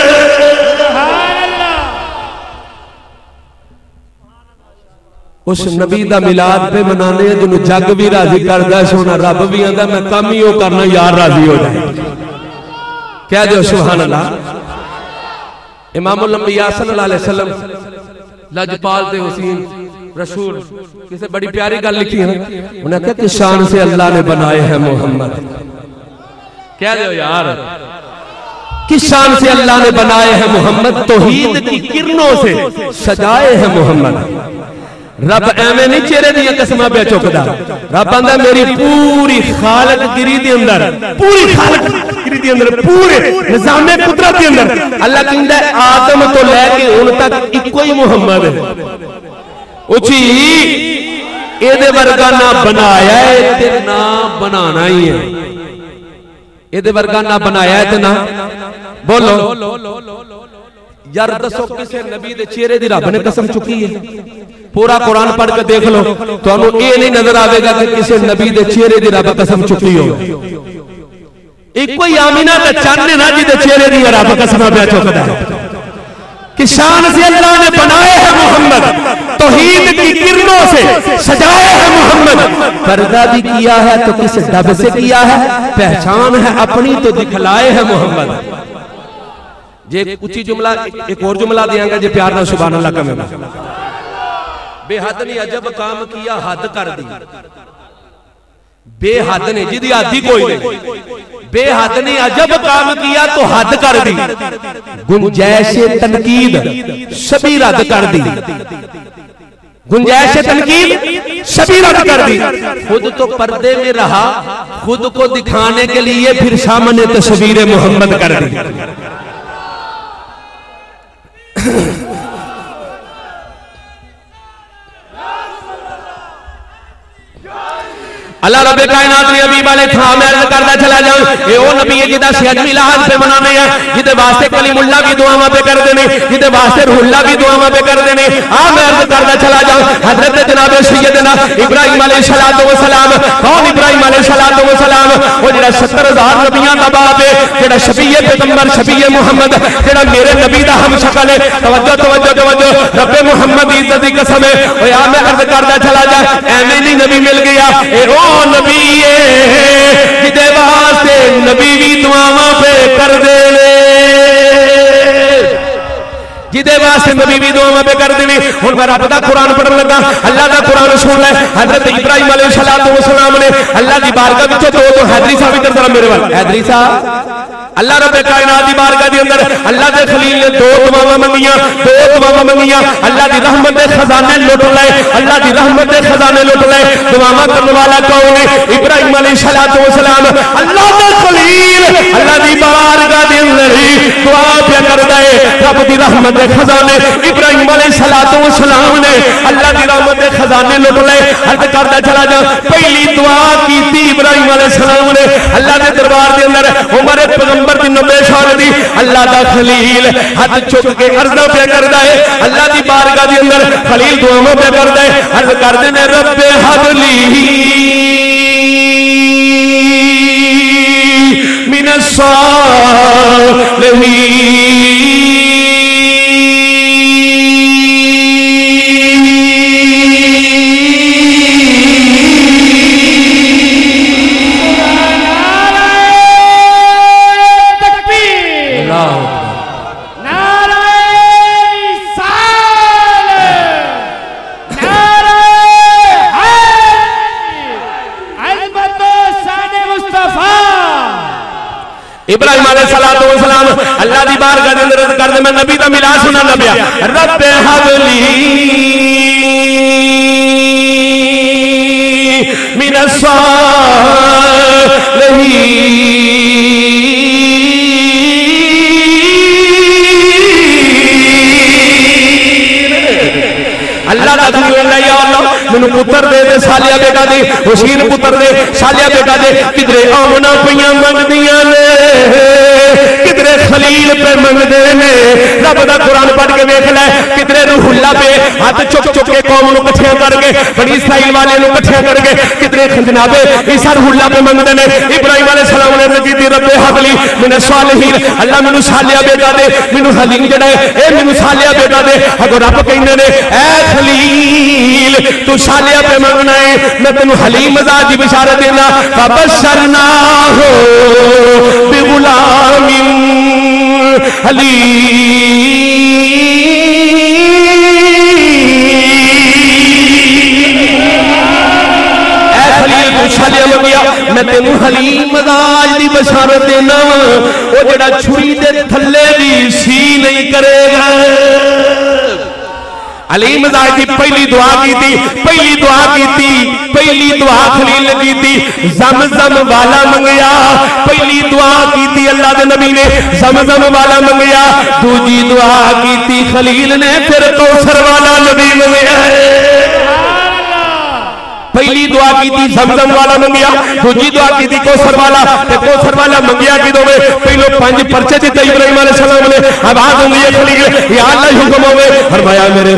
S1: उस नबी दा मिलाद पे मनाने जिन्होंने जग भी राजी करता सोना रब भी आंदा मैं काम ही वो करना यार राजी हो जाए कह दो सुभान अल्लाह इमामुल अंबिया सल्लल्लाहु अलैहि वसल्लम लजपाल ते हुसैन रसूल किसे बड़ी प्यारी गल लिखी है उन्हें कहा कि शान से अल्लाह ने बनाए हैं मोहम्मद कह दो यार किस शान से अल्लाह ने बनाए हैं मोहम्मद तौहीद की किरणों से सजाए हैं मोहम्मद रब एवें नहीं चेहरे दी कसम पे चुकदा रब आंदा मेरी पूरी खालक गिरी दे अंदर पूरी खालक गिरी दे अंदर पूरे निजामे कुदरत दे अंदर अल्लाह कहंदा आदम तो लेके हुन तक इको ही मोहम्मद है उची एदे वर्गा ना बनाया है ते ना बनाना ही है एदे वर्गा ना बनाया है ते ना बोलो यार दसो किसे नबी दे चेहरे दी रब ने कसम चुकी है पूरा कुरान पढ़ के देख लो तो ये नहीं नजर आएगा कि किसी नबी दे चेहरे दी रब कसम चुकी हो एक कोई आमीना का चन्न ना जी दे चेहरे दी रब कसम पे चुकदा है कि शान से अल्लाह ने बनाए हैं मोहम्मद तौहीद की किरणों से सजाए हैं मोहम्मद पर्दा भी किया है तो किस डब से किया है पहचान है अपनी तो दिखलाए हैं मोहम्मद जे ऊंची जुमला एक और जुमला देंगे जे प्यार ना सुभान अल्लाह कहेगा बेहद ने अजब काम किया हद कर दी बेहद ने जिदी आदि कोई नहीं बेहद ने अजब काम किया तो हद कर दी गुंजाइश तनकीद सभी रद्द कर दी गुंजाइश तनकीद सभी रद्द कर दी खुद तो पर्दे में रहा खुद को दिखाने के लिए फिर सामने तस्वीर मोहम्मद कर दी अल्लाह रब्बे कायनात ने हबीब वाले था मैं अर्ज करदा चला जाऊं ए ओ नबी है जिदा शहद मिलाद पे मनाने हैं जिदे वास्ते कलीमुल्लाह भी दुआवां पे कर देने जिदे वास्ते रूहुल्लाह भी दुआवां पे कर देने आ मैं अर्ज करदा चला जाऊं हजरत जनाब सैयदना इब्राहिम अलैहिस्सलातु वस्सलाम कौन इब्राहिम अलैहिस्सलातु वस्सलाम वो जेड़ा 70,000 नबियां दा बाप है जेड़ा शफीए पैगंबर शफीए मुहम्मद जेड़ा मेरे नबी दा हम शक्ल है तवज्जो तवज्जो तवज्जो रब्बे मुहम्मद दी इज्जत दी कसम है ओ यार मैं अर्ज करदा चला जा एवें नहीं नबी मिल गया ए ओ नबी जिदे वास्ते नबी भी दुआवां पे कर दे जिदे वास्ते नबी भी दुआवां पे कर देने हुण मैं रब दा कुरान पढ़न लगा अल्लाह दा कुरान सुन ले हजरत इब्राहिम अलैहिस्सलातु वस्सलाम ने अल्लाह दी बारगाह विचों दो हैदरी साहब इधर जरा मेरे वाल हैदरी साहब अल्लाह रब्बे कायनात दी बारगाह दे अंदर अल्लाह दे खलील ने दो दुआवां मंगियां अल्लाह दी रहमत दे खजाने लुट लए अल्लाह दी रहमत दे खजाने लुट लए दुआवां करने वाला कौन है इब्राहिम अलैहिस्सलातु वस्सलाम अल्लाह दा खलील अल्लाह दी बारगाह दे अंदर ही दुआ पे करदा है रब दी रहमत दे खजाने इब्राहिम अलैहिस्सलातु वस्सलाम ने अल्लाह दी रहमत दे खजाने लुट लए अर्ज करदा चला जा पहली दुआ कीती इब्राहिम अलैहिस्सलाम ने अल्लाह दे दरबार दे अंदर उमर पैगंबर दी 90 साल दी अल्लाह दा खलील हाथ चुक के अर्ज़ पे करदा है अल्लाह दी बारगाह दे अंदर खलील दुआओं पे करदा है अर्ज़ करदे ने रब्बे हबली मिनस सालिहीन इब्राहिम अलैहिस्सलातु वस्सलाम अल्लाह दी बारगाह दे अंदर कर दे मैं नबी दा मिलाद सुनाना पिया रब्बे हबली मिनस सालिहीन अल्लाह दा खलील या अल्लाह मैनू पुत्र दे सालिया बेटा दे हुसैन पुत्र दे सालिया बेटा दे किधरे आमना पईयां मंगदियां ने किधरे खलील पे मंगदे ने रब दा कुरान पढ़ के देख ले किधरे रूहुल्लाह पे हाथ चुक चुक के कौम नू इकट्ठे करके बड़ी इसराइल वाले नू इकट्ठे करके किधरे जनाबे ईसा रूहुल्लाह पे मंगदे ने इब्राहिम अलैहिस्सलाम ने अर्ज़ कीती रब्बे हबली मिनस सालिहीन अल्लाह मैनू सालिया बेटा दे मैनू हलीम जेड़ा है ए मैनू सालिया बेटा दे अगो रब कहंदे ने ए खलील तू सालिया पे मंगना है मैं तेनू हलीम मजाज की बिशारत देना फबशरनाहु बिगुलामिन हलीम मैं तेनू हलीम मजाज की बशारत देना वो जेड़ा छुरी दे थल्ले भी सी नहीं करेगा अलीम मजाज की पहली दुआ की पहली दुआ खलील की थी ज़मज़म वाला मंगया पहली दुआ की थी अल्लाह के नबी ने ज़मज़म वाला मंगया दूजी दुआ की थी खलील ने फिर कौसर वाला नबी मंगया पहली दुआ की थी ज़मज़म वाला मंगया दूजी दुआ की थी कौसर वाला मंगया कि दो पहलो 5 पर्चे दिते इब्राहिम अलैहिस्सलाम ने आवाज होंगी है खलील या अल्लाह हुक्म होवे फरमाया मेरे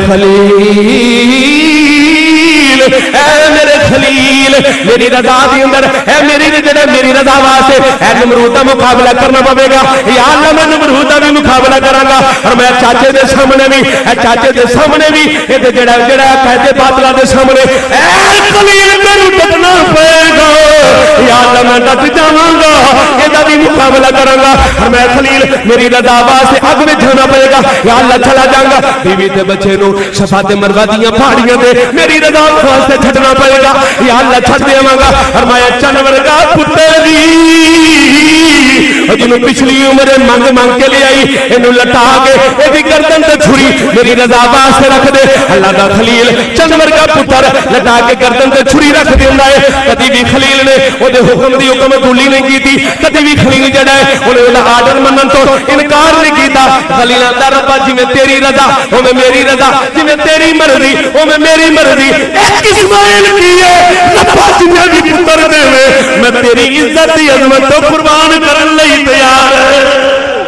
S1: खलील ए मेरे खलील मेरी रज़ा के अंदर ए मेरी जेड़ा मेरी रज़ा वास्ते ए नमरूद दा मुकाबला करना पवेगा या अल्लाह मैं नमरूद दा भी मुकाबला करांगा और मैं चाचे दे सामने भी ए जेड़ा कहते बातला दे सामने ए खलील मेनू डटना पएगा या अल्लाह मैं डट जावांगा एदा भी मुकाबला करांगा और मैं खलील मेरी रज़ा वास्ते अग में जाना पएगा या अल्लाह चला जाऊंगा बीवी ते बच्चे नु शफा ते मरवा दियां पहाड़ियां ते मेरी रज़ा वास्ते छड्डना पएगा या अल्लाह छड्ड देवांगा और मैं चन वर्गा पुत्र दी जिन्हों पिछली उम्र मंग के ले आई इनू लटा के एदी गर्दन ते छुरी मेरी रज़ा वास्ते रख दे अल्लाह दा खलील चंद वर्गा पुत्र लटा के गर्दन ते छुरी रख देंदा है कदी भी खलील ने ओदे हुक्म दी हुक्म दूली नहीं कीती कदी भी खलील जड़ा है ओने ओदा आर्डर मनन तो इनकार नहीं कीता खलील आंदा रब्बा जिवें तेरी रजा उवें मेरी रजा, जिवें तेरी मर्जी उवें मेरी मर्जी। एक इस्माइल की है रब्बा जिन्ने भी पुत्र देवे मैं तेरी इज्जत दी अजमत तो कुर्बान करन लई तैयार है,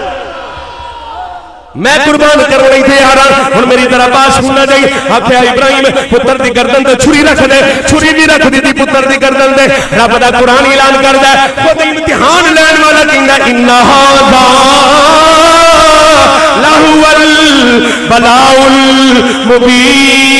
S1: मैं कुर्बान करने लई तैयार हां। हुण मेरी तरह बात सुनना चाहिए। आख्या इब्राहिम पुत्र दी गर्दन ते छुरी रख दे, छुरी भी रख दी पुत्र दी गर्दन ते। रब दा कुरान ऐलान करदा है खुद इम्तिहान लैण वाला कहंदा इन्ना हाज़ा लहुवल बलाउल मुबीन।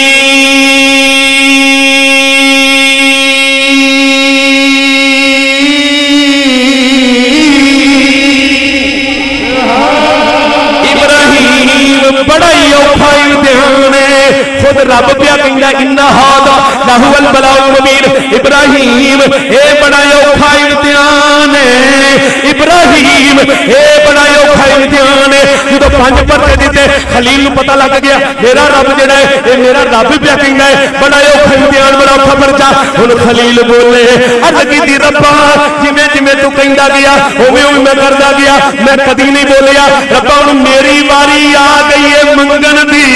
S1: बड़ा ही औखा इम्तिहान है। खुद रब पिया कहंदा इन्ना हाज़ा लहुवल बलाउल मुबीन। इब्राहिम ए बड़ा औखा इम्तिहान है, इब्राहिम ए बड़ा औखा इम्तिहान है। जो 5 परते दिते खलील नूं पता लग गया मेरा रब जिहड़ा है ये मेरा रब पिया कहंदा है बड़ा औखा इम्तिहान बड़ा औखा परचा। हुण खलील बोले अर्ज़ कीती रब्बा जिवें जिवें तू कहंदा गया उवें उवें मैं करदा गया, मैं कदी नहीं बोलिया रब्बा हुण मेरी वारी आ गई है मंगन दी।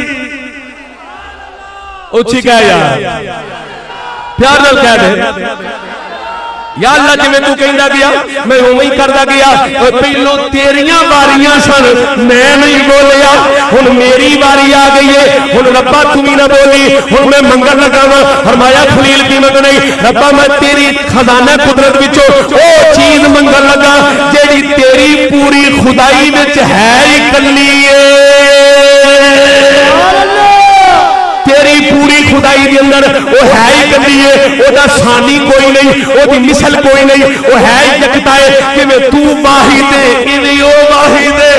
S1: उच्ची कह यार, प्यार नाल कह दे या अल्लाह जिवें तू कहंदा गया मैं उवें ही करदा गया। पहलो तेरियां वारियां सन मैं नहीं बोलिया, हुण मेरी वारी आ गई है। हुण रब्बा तू भी ना बोली, हुण मैं मंगन लगा वा। फरमाया खलील की मंगना रब्बा मैं तेरी खजाना कुदरत विचों ओ चीज मंगन लगा जेड़ी तेरी पूरी खुदाई विच है ही कल्ली तेरी पूरी खुदाई के अंदर वो है ही कल्ली है, ओदा सानी कोई नहीं, ओदी मिसल कोई नहीं, वो है ही जगता है कि मैं तू वाहिद है इवें ओ वाहिद है,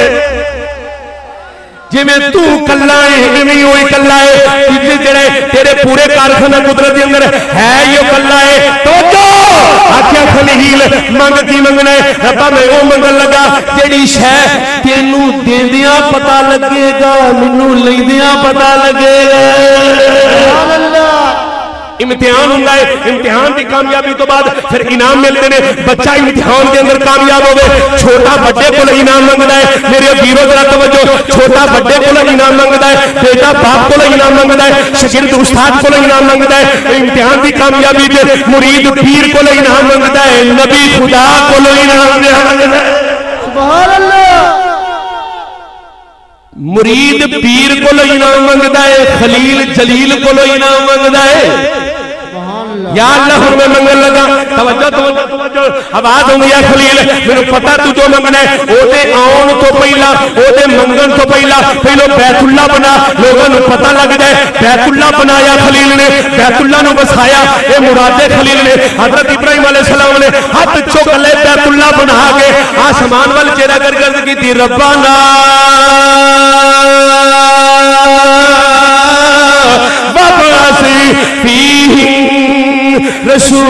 S1: जिवें तू कल्ला है इवें ओ कल्ला है। जेड़े तेरे पूरे कारखाना कुदरत के अंदर है ही कल्ला है। तो जो आख्या खलील मंग की मंगना है रब्बा मैं वो मंगन लगा जेड़ी शह तेनू देंदियां पता लगेगा मैनू लैंदियां पता लगेगा। इम्तिहान होता है, इम्तिहान की कामयाबी तो बाद फिर इनाम मिलते हैं। बच्चा इम्तिहान के अंदर कामयाब होवे छोटा बड़े को इनाम मंगता है। मेरे वीरों जरा तवज्जो, छोटा बड़े को इनाम मंगता है, बेटा बाप को इनाम मंगता है, शागिर्द उस्ताद को इनाम मंगता है। इम्तिहान की कामयाबी में मुरीद पीर को इनाम मंगता है, नबी खुदा को इनाम मंगता है। सुभान अल्लाह। मुरीद पीर को इनाम मंगता है, खलील जलील को इनाम मंगता है। या अल्लाह हुण मैं मंगन लगा तवज्जो तवज्जो तवज्जो आवाज हो गया खलील मैनू पता तू जो मंगना है ओदे आउण तो पहला ओदे मंगन तो पहला पहलो बैतुल्ला बना लोगों को पता लग जाए। बैतुल्ला बनाया खलील ने, बैतुल्ला नु बसाया ये मुरादे खलील ने। हजरत इब्राहिम अलैहिस्सलाम ने हाथ चुक ले बैतुल्ला बना के आसमान वाल चेहरा कर अर्ज की रब्बाना वबअसी फीही रसूला।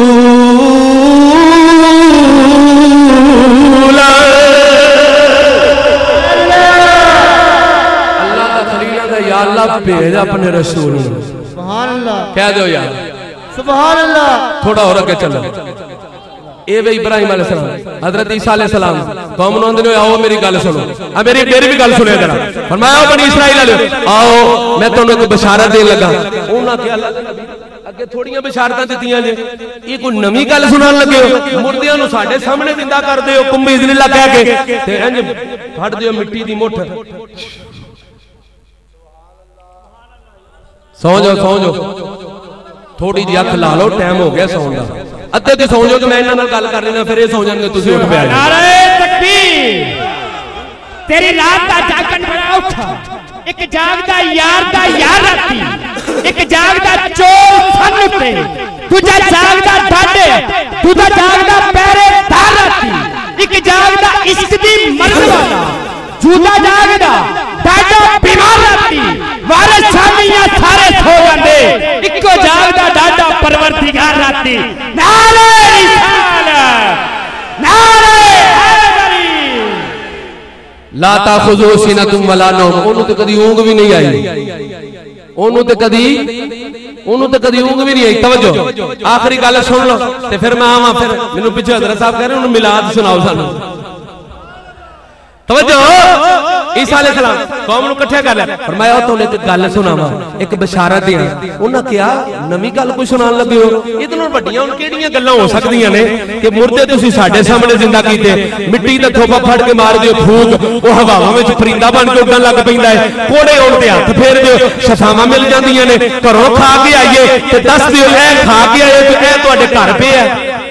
S1: अल्लाह का खलील दा या अल्लाह भेज अपने रसूल। सुभान अल्लाह कह दो यार सुभान अल्लाह। थोड़ा और आगे चलो ए वे इब्राहिम अलैहिस्सलाम हजरत ईसा अलैहिस्सलाम कौम नु आंदे आओ मेरी गल सुनो। आ मेरी भी गल सुनो जरा। फरमाया बनी इस्राइल वाले आओ मैं तुहानू एक बशारत देन लगा। उन्हां के अल्लाह दे नबी अगे थोड़ियां बशारतां दित्तियां जे ये कोई नवी गल सुनान लगे हो। मुर्दियां नु साडे सामने जिंदा कर दे हो कुंभ इज़्निल्लाह कह के ते इंज फड़ दियो मिट्टी दी मुठ। सौ जाओ थोड़ी जी अख ला लो टाइम हो गया सौन का। अद्धे तो सौ जाओ तो मैं इन्हां नाल गल कर लेना फिर ये सौ जाणगे तुसीं उठ पिया।
S2: नारे तकबीर। तेरी रात दा जागन बड़ा उठा एक जागदा यार दा यार राती एक जागदा चोर सन पे दूजा जागदा ढाडे दूजा जागदा पैरे धार राती एक जागदा इश्क दी मर्द वाला जूदा जागदा ढाडा बीमार राती वारे शामियां सारे सो जांदे इको जागदा ढाडा परवरदिगार राती। नारे रिसालत नारे हैदरी।
S1: ला ताखुज़ू सिनतुम वला नौम। ओनू ते कदी ऊंग भी नहीं आई, ओनू ते कदी ऊंग भी नहीं आई। तवज्जो आखिरी गल सुन लो ते फिर मैं आवां। फिर मैनू पीछे हज़रत साहब कह रहे हैं मिलाद सुनाओ सानू। तवज्जो ईसा अलैहिस्सलाम कौम नूं इकट्ठा कर लिया। फरमाया तुहानूं एक गल सुणावां, एक बशारत दियां। उन्हां कहा नवीं गल कोई सुणान लगे हो? इहदे नाल वड्डियां हुण किहड़ियां गल्लां हो सकदियां ने कि मुर्दे तुसीं साडे सामने जिंदा कीते, मिट्टी दा थोपा फड़ के मार दिओ फूक, वो हवावां विच परिंदा बन के उड़न लग पैंदा है, कोड़े आउण ते हत्थ फेर दिओ, शफावां मिल जांदियां ने, घरों खा के आइए ते दस दिओ ऐ खा के आए ते ऐ तुहाडे घर पिया।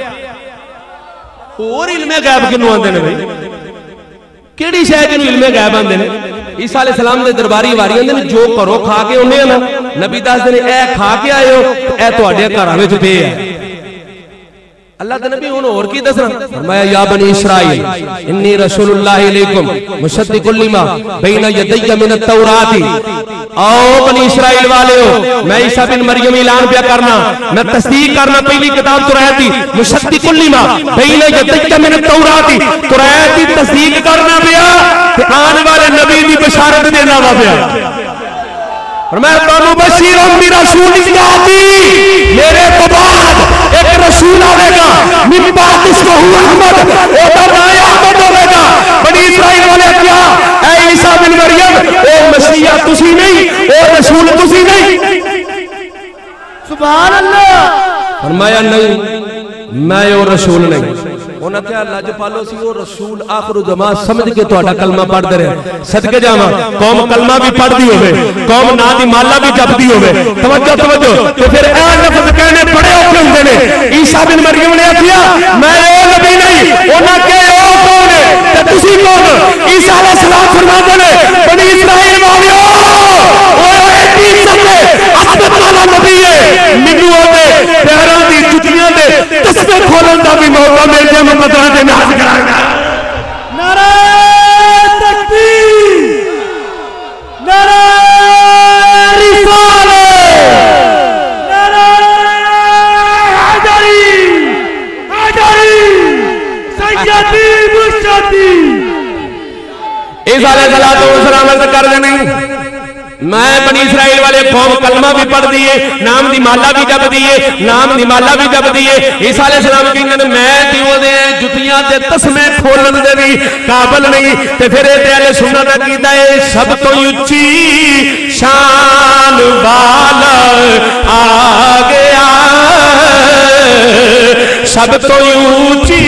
S1: होर इल्मे गैब किनूं आंदे ने? भाई किहड़ी शै जिहनूं इल्मे गैब आंदे ने? ईसा अलैहिस्सलाम दे दरबारी वारी आंदे ने जो घरों खा के आउंदे ना, नबी दसदे ने ऐ खा के आए हो, ऐ तुहाडे घरां विच पिया। अल्लाह के नबी हुण होर की दसना? फरमाया या बनी इस्राईल इन्नी रसूलुल्लाह इलैकुम मुसद्दिकुल लिमा बैना यदैया मिन तौराती। आओ बनी इस्राईल वाले हो, मैं ईसा बिन मरियम ऐलान पे करना, मैं तस्दीक करना पहली किताब तौरात दी, मुसद्दिकुल लिमा बैना यदैया मिन तौराती, तौरात दी तस्दीक करना पिया ते आने वाले नबी दी बशारत देना वा पिया। और मैं बानू बशीर मेरे तो बाद एक रसूल आएगा, मेरी बात इसको अहमद होगा। बनी इस्राईल वाले क्या ऐ ईसा बिन मरियम ओ मसीहा तुसी नहीं, ओ रसूल तुसी नहीं। सुभान अल्लाह। फरमाया नहीं मैं ओ रसूल नहीं। उन्हें क्या लजपालो सी वो रसूल आखिर जमा समझ के तुहाडा कलमा पढ़ते रहे। सदके जावा कौम कलमा भी पढ़ती होवे, कौम ना दी माला भी जपदी होवे। तवज्जो तवज्जो तो फिर ए लफ्ज कहने बड़े औखे हुंदे ने। ईसा बिन मरियम ने आखिया मैं ओ नबी नहीं, उन्हां के ओ कौन है ते तुसी कौन? ईसा अलैहिस्सलाम फरमाते ने बनी इस्राईल वालियो ओ एडी सके अहमद वाला नबी है, मिनू ओदे पैरां दी जुतियां दे तस्बीह खोलन दा भी मौका मिल जाए मैं मदरा दे नाज करांगा।
S3: नारे तकबीर, नारे रिसालत, नारे हैदरी, हैदरी सैयदी मुर्शदी।
S1: ईसा अलैहिस्सलाम अर्ज़ कर देने मैं बनी इस्राईल वाले कौम कलमा भी पढ़ दिए, नाम दी माला भी जप दिए, नाम दी माला भी जप दिए। ईसा अलैहिस्सलाम कहंदे मैं ती ओदे जुतियां ते तस्मे खोलन दे भी काबिल नहीं। ते फिर ए ते अहले सुन्नत कीता है सब तो ऊंची शान वाला आ गया, सब तो ऊंची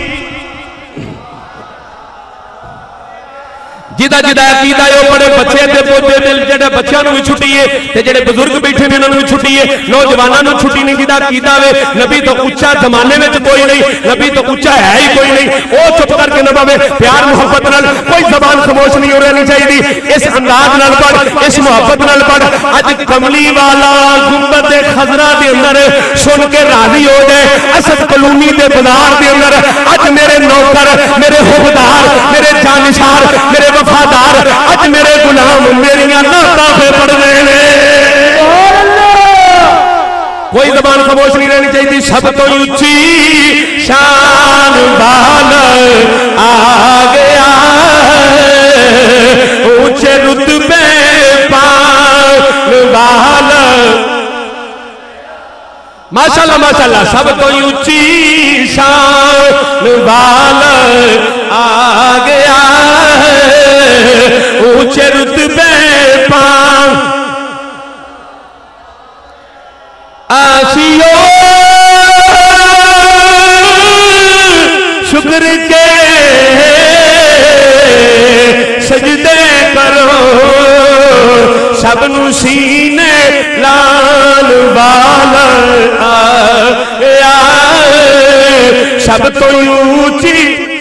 S1: जिदा जिदा अकीदा है बड़े बच्चे ते पोते ते जेड़े बच्चों भी छुट्टी है ते जेड़े बुजुर्ग बैठे ने उन्होंने भी छुट्टी है, नौजवानों को छुट्टी नहीं। जिदा अकीदा वे नबी तो उच्चा जमाने में कोई नहीं, नबी तो उच्चा है ही कोई नहीं, वो चुप करके न पावे। प्यार मुहब्बत नाल कोई जबान खामोश नहीं हो रहनी चाहिए। इस अंदाज नाल पढ़, इस मुहब्बत नाल पढ़। अज कमली वाला गुंबद खजरा दे अंदर सुन के राजी हो जाए, असद कलूनी दे बाजार दे अंदर अज मेरे नौकर, मेरे हुबदार, मेरे जानसार, मेरे वफादार, अज मेरे गुलाम मेरिया नातां पे पढ़ रहे हैं। कोई जबान खामोश नहीं रहनी चाहिए। सब तो ऊंची शान वाला आ गया, ऊंचे रुतबे पाने वाला। माशाल्लाह माशाल्लाह। सब तो ऊंची शान वाला आ गया, ऊंचे रुतबे पान आसियो शुक्र के सजदे करो, सबनू सीने लाल वाला आ गया, सब तो ऊंची।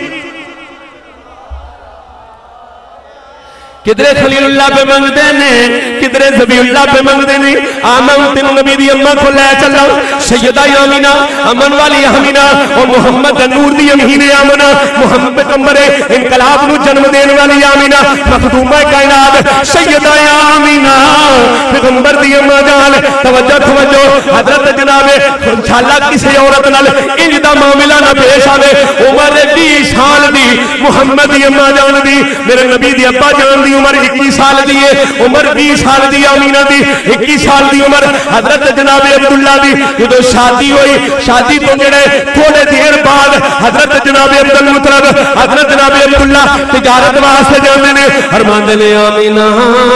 S1: किधरे खलीलुल्लाह पे मंगते ने, किधरे ज़बीउल्लाह पे मंगते ने। आमन तेन नबी दी अम्मा को ले चला, सैयदा आमिना अमन वाली आमिना और मोहम्मद नूर दी अमीन आमिना, मोहम्मद पैगंबर इनकलाब नु जन्म देने वाली आमिना, मखदूमा कायनात सैयदा आमिना पैगंबर दी अम्मा जान। तवज्जो तवज्जो हजरत जनाब इंशाअल्लाह किसी औरत नाल इंज दा मामला ना पेश आवे। उमर 20 साल दी मोहम्मद दी अम्मा जान दी, मेरे नबी दी अब्बा जान दी
S4: उम्र 21 साल दी है, उम्र 20 साल दी आमीना दी, 21 साल की उम्र हजरत जनाबे अब्दुल्ला दी जो शादी हुई, शादी तो जेड़े थोड़े देर बाद हजरत जनाबे अब्दुल मुतलब हजरत जनाबे अब्दुल्ला तिजारत वास्ते जाते हैं, फरमाते ने आमीना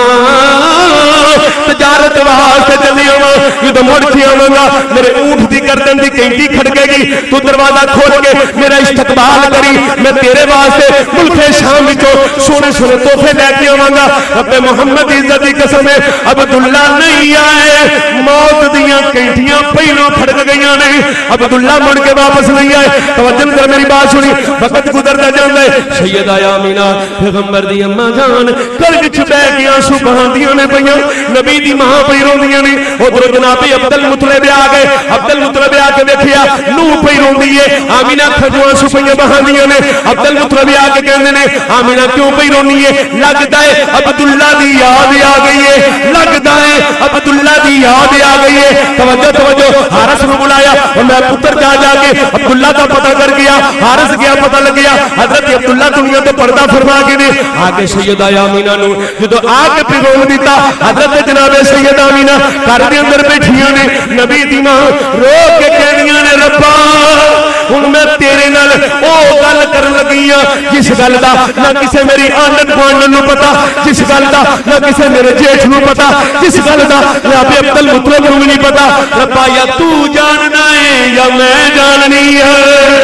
S4: तिजारत वास्ते चली आवा, जो मुड़ के आवागा मेरे ऊंट की गर्दन की कैंटी खड़केगी, तू दरवाजा खोल के मेरा इस्तकबाल करी, मैं तेरे वास्ते मुल्के शाम विचों सोने सोने तोहफे लेके आवागा। अपने मोहम्मद इज्जत की कसम है अब्दुल्ला नहीं आए, मौत दियां कैंटियां पहलों खड़क गई ने, अब्दुल्ला मुड़ के वापस नहीं आए। तवज्जो कर मेरी बात सुनी, वक्त गुजरता जाता है, सैयदा आमीना पैगंबर दी अम्मा जान घर विच बैठ के आंसू बहांदियां ने पईयां, नबी दी मां पई रोंदियां ने। उधर जनाबे अब्दुल मुतलब आ गए, अब्दुल मुतलब आके देखिया नूह पई रोंदी है, आमीना खजू आंसू पईयां बहांदियां ने। अब्दुल मुतलब आके कहंदे ने आमीना क्यों पई रोनी है? लगता है अब्दुल्ला दी याद आ गई है, लगता है अब्दुल्ला दी याद आ गई है। तवज्जो तवज्जो, हारिस को बुलाया और मैं पुत्र जा जाके अब्दुल्ला का पता कर गया, हारिस गया पता लग गया हजरत अब्दुल्ला दुनिया तो पर्दा फरमा के ने आके सैयदा आमीना नु जो आके पिरोल दिता, हजरत जनाबे सैयदा आमीना घर के अंदर बैठियां ने, नबी दी मां रो के कहनियां ने रब्बा हुण मैं तेरे नाल ओ गल करन लगी हां जिस गल दा ना किसे मेरी आंडन गुआंढन नूं पता, जिस गल दा ना किसे मेरे जेठ नूं पता, जिस गल दा जनाबे अब्दुल मुतलब नूं भी नहीं पता। रब्बा या तू जानना है या मैं जाननी है।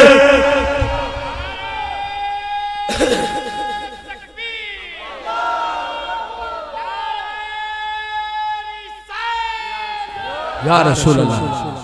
S1: या रसूल अल्लाह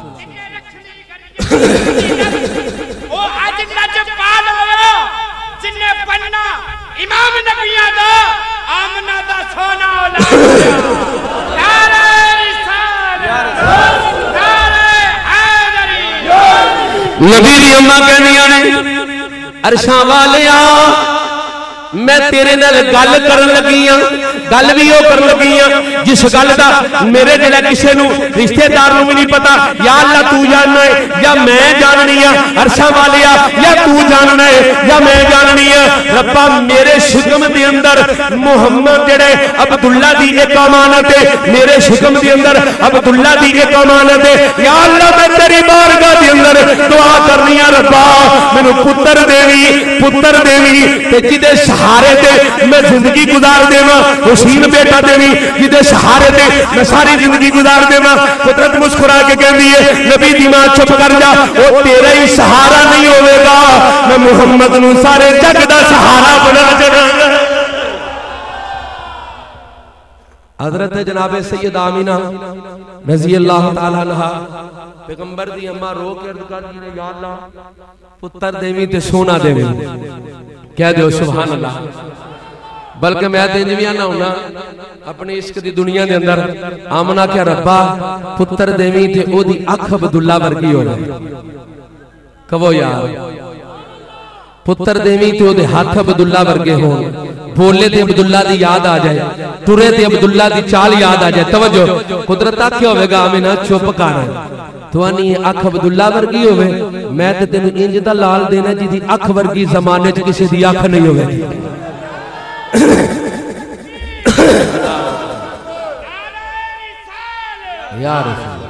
S2: ओ आज नजपाल होया जिन्ने बनना इमाम नबियां दा आमना दा सोना औलाद नारे रिसालत नारे हैदरी।
S1: नबी दी अम्मा कहनियां ने अरशां वालिया मैं तेरे नाल गल करन लगी हां, गल भी वो कर लगी हां जिस गल दा मेरे जिला किसी नूं रिश्तेदार नूं भी नहीं पता। या अल्लाह तू जानना है या मैं जाननी है, अरशा वालिया या तू जानना है या मैं जाननी है। रब्बा मेरे शिकम दे अंदर मुहम्मद जेड़े अब्दुल्ला दी एक अमानत है, मेरे शिकम दे अंदर अब्दुल्ला दी एक अमानत है। या अल्लाह मैं तेरी बारगाह दे अंदर दुआ करनी है रब्बा मैनू पुत्र देवी ते जिदे सहारे ते मैं जिंदगी गुजार देवा, हुसैन बेटा देवी जिदे सहारे ते मैं सारी जिंदगी गुजार देवा। कुदरत मुस्कुरा के कहती है नबी दी मां चुप कर जा, वो तेरा ही सहारा नहीं होगा, मैं मुहम्मद नूं सारे जग दा सहारा बना देना। हजरत जनाबे सैयद आमीना रजी अल्लाह तआला अन्हा पैगंबर दी अम्मा रो के अर्ज कर दी या अल्लाह पुत्र देवी ते सोना देवी, कह दो सुभान अल्लाह। बल्कि मैं तो इंज भी आना होना अपनी इश्क दी दुनिया दे अंदर आमना क्या रब्बा पुत्र देवी ते ओदी अख अब्दुल्ला वर्गी होवे, कहो यार पुत्र देवी ते ओदे हाथ अब्दुल्ला वर्गे होण, बोले ते अब्दुल्ला दी याद आ जाए, तुरे ते अब्दुल्ला दी चाल याद आ जाए। तवज्जो कुदरत आखे होवेगा आमीना चुप कर, तुआनी अख अब्दुल्ला वर्गी होवे, मैं ते तेनू इंज दा लाल देना जिदी अख वर्गी जमाने च किसी दी अख नहीं होवेगी। यार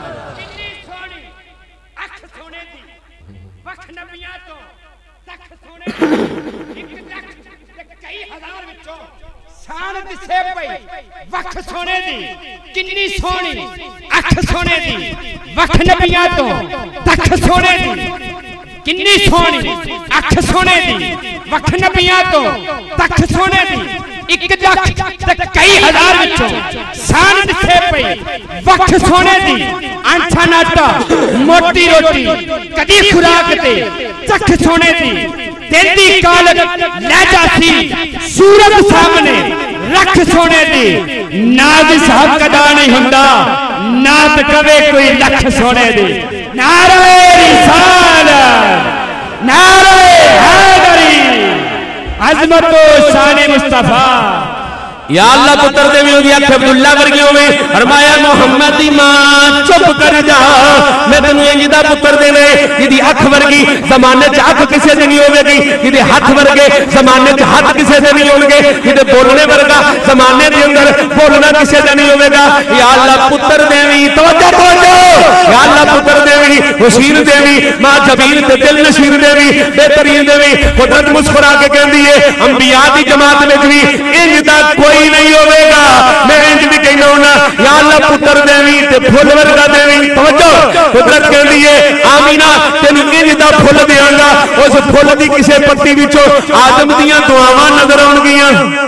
S1: वख सोने दी किन्नी सोनी अख सोने दी, वख नबियां तो तख सोने दी किन्नी सोनी अख सोने दी, वख नबियां तो तख सोने दी, एक लख कई हजार विचों शान दिसे पई वख सोने दी। आंछा नाटा मोटी रोटी कदी खुराक ते चख सोने दी, देंदी कालक लहजा सी सूरत सामने रख सोने दी। नाज साहब कदा नहीं हुंदा नात कवे कोई लख सोने दी। नारे रिसालत नारे हैदरी अजमतो शान मुस्तफा। या अल्लाह पुत्र देवी ओदी अख अब्दुल्ला वर्गी होवे, फरमाया मोहम्मद दी मां चुप कर जा, मैं तैनूं इंज दा पुत्र देवे जिदी अख वर्गी जमाने च अख किसे दी नहीं होवेगी, जिदे हाथ वर्गे जमाने च हाथ किसे दे नहीं होणगे, जिदे बोलने वर्गा
S4: जमाने के अंदर बोलना किसी का नहीं होगा। या अल्लाह पुत्र देवी, तवज्जो तवज्जो, या अल्लाह पुत्र देवी, हुसैन देवी, मां जबील ते दिल नशीर देवी, बेहतरीन देवी। कुदरत मुस्कुरा के कहती है अंबिया की जमात में भी इंज दा कोई नहीं होगा। मैं इंज भी कहना होना या अल्लाह पुत्र देवी ते फुल वर्गा देवी। तवज्जो, कुदरत कहती है आमीना तेन इंज दा फुल देंगा। उस फुल की किसी पत्ती विचों आदम दियां दुआवां नजर आउणगियां,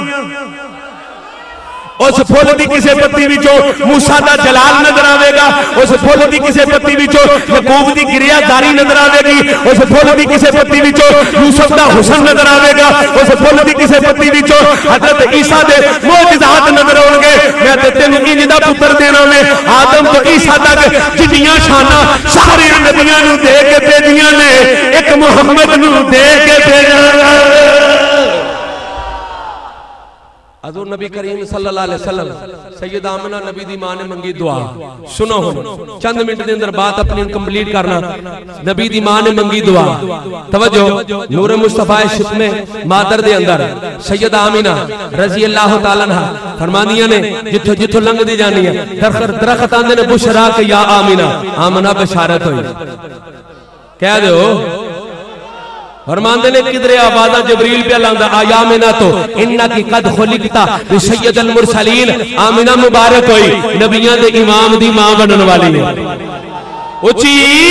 S4: उस फुल की किसी पत्ती विचों मूसा का जलाल नजर आएगा, उस फुल की किसी पत्ती विचों यकूब की गिरियादारी नजर आएगी, उस फुल की किसी पत्ती विचों यूसुफ का हुस्न नजर आएगा, उस फुल की किसी पत्ती विचों हजरत ईसा के मोजज़ात नजर आउणगे। मैं ते तैनूं इंज दा पुत्र देना वे आदम तो ईसा तक जिन्नियां शाना सारे नबियां नूं दे के भेजियां ने, एक मुहम्मद नूं दे के भेजना।
S1: हज़रत नबी करीम सल्लल्लाहु अलैहि वसल्लम सैयदा आमिना नबी दी मां ने मंगी दुआ। सुनो हुण चंद मिनट के अंदर बात अपनी कंप्लीट करना। नबी दी मां ने मंगी दुआ। तवज्जो, नूर मुस्तफा इश्क में मादर दे अंदर सैयदा आमिना रजी अल्लाह तआला अन्हा फरमानियां ने जिथों जिथों लंघदी जानी है दरख्त आंदे ने बुशरा के या आमिना, आमिना बशारत हुई कह दो। फरमांदे ने किधरे आवाज़ जबरील पे लांदा आया आमिना तो इन्ना की कद खुलिकता सैयदुल मुरसलीन। आमिना मुबारक होई नबियां दे इमाम दी मां बनन वाली है। उची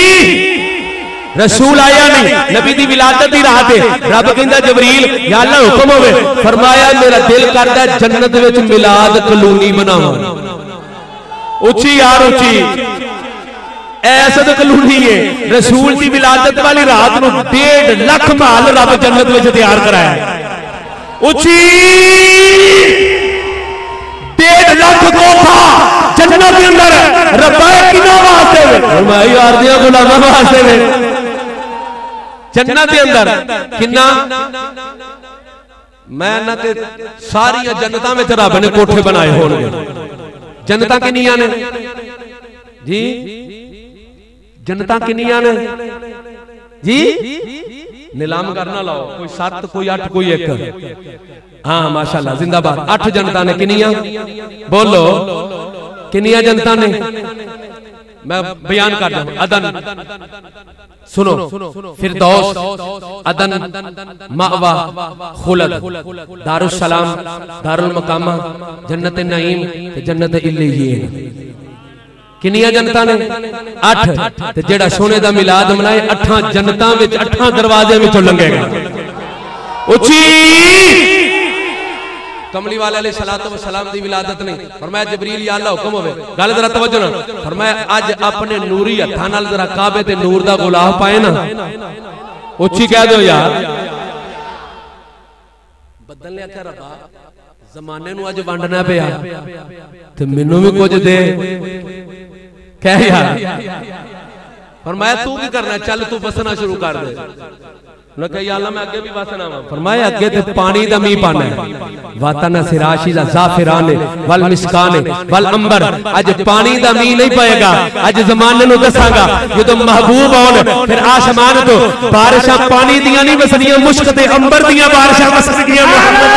S1: रसूल आया नहीं, नबी दी विलादत दी राह ते रब कहंदा जबरील या अल्लाह हुक्म होवे। फरमाया मेरा दिल करदा जन्नत विच मिलाद कलोनी बनावां। उची यार उची ऐसा तो कलूनी है। रसूल की विलादत वाली रात को 1.5 लाख माल रब जन्नत में तैयार कराया। उची 1.5 लाख कोठा जन्नत के अंदर रब्बा किना वास्ते मैं यार दिया गुलामा वास्ते जन्नत के अंदर किन्ना मैं ना ते सारिया जन्नतां में रब ने कोठे बनाए होंगे। जन्नतां किन्नियां ने जी, जनता किनिया ने जी, नीलाम करना लाओ, कोई 7 कोई 8 कोई 1। हाँ माशाल्लाह जिंदाबाद। 8 जनता ने किनिया बोलो, किनिया जनता ने मैं बयान कर दूं। अदन सुनो, फिरदौस, अदन, मावा, खुलद, दारुस सलाम, दारुल मकामा, जन्नत नईम, जन्नत इल्लियीन। किनिया जनता ने 8 ते जेड़ा सोने दा मिलाद मनाए 8 जनता विच 8 दरवाजे विचों लंघेगा। उची कमली वाले अलैहि सलातो व सलाम दी विलादत नहीं। फरमाया जबरील या अल्लाह हुक्म होवे। गल जरा तवज्जो ना। फरमाया अज अपने नूरी हत्थां नाल जरा काबे ते नूर दा गुलाब पाए ना। उची कह दो यार बदल लिया क्या रब्बा जमाने नूं अज वंडना पिया ते मैनूं भी कुछ दे। क्या यार फरमाया तू भी करना, चल तू बसना शुरू कर दे। उन्हें कहा या अल्लाह मैं अगे भी बसना वा। फरमाया अगे ते पानी दा मींह पाना है। वातना सिराशी दा ज़ाफिराने वल मिस्काने वल अंबर। अज पानी दा मींह नहीं पाएगा। अज जमाने नूं दसांगा जदों महबूब आउण फिर आसमान तो बारिशां पानी दियां नहीं वसदियां, मुश्क ते अंबर दियां बारिशां वसदियां।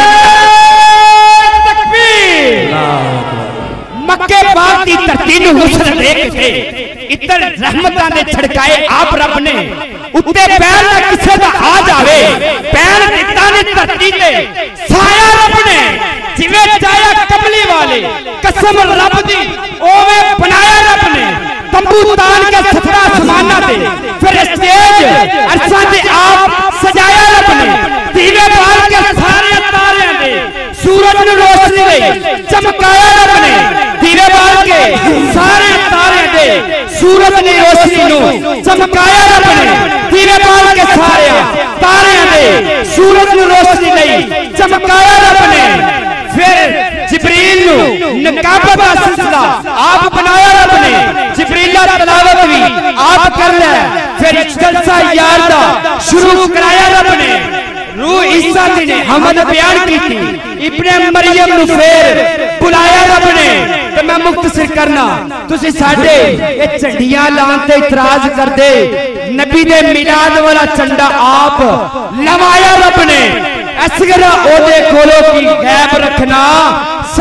S2: मक्के पाक की धरती नूं हुस्न देख के इतर रहमतां दे छड़काए आप रब ने उत्ते पैर ना किसे दा आ जावे। पैर दिता ने धरती ते साया रब ने जिवें चाया कमली वाले कसम रब दी ओवे बनाया रब ने। तंबू तान के 17 आसमानां ते फिर स्टेज अरसा ते आप सजाया रब ने। दीवे बाल के सारे तारियां दे सूरज नूं रोशनी दे चमकाया रब ने। दीवे बाल के सारे तारे दे सूरज ने रोशनी नूं चमकाया रब ने। दीवे बाल के सारे तारे दे सूरज नूं रोशनी दे चमकाया रब ने। फिर जिब्रील नूं नकाबत दा सिलसिला आप बनाया रब ने। जिब्रील दा तलावत भी आप करना। फिर जलसा यार दा शुरू कराया रब ने। रूह ईसा ने हमद बयान की थी, इब्ने मरियम नु फिर बुलाया रब ने। तो मैं मुख्तसर करना तुसी साडे ए झंडियां लान ते इतराज करदे। नबी दे मिलाद वाला झंडा आप लवाया रब ने। असगरा ओदे कोलों की गैब रखना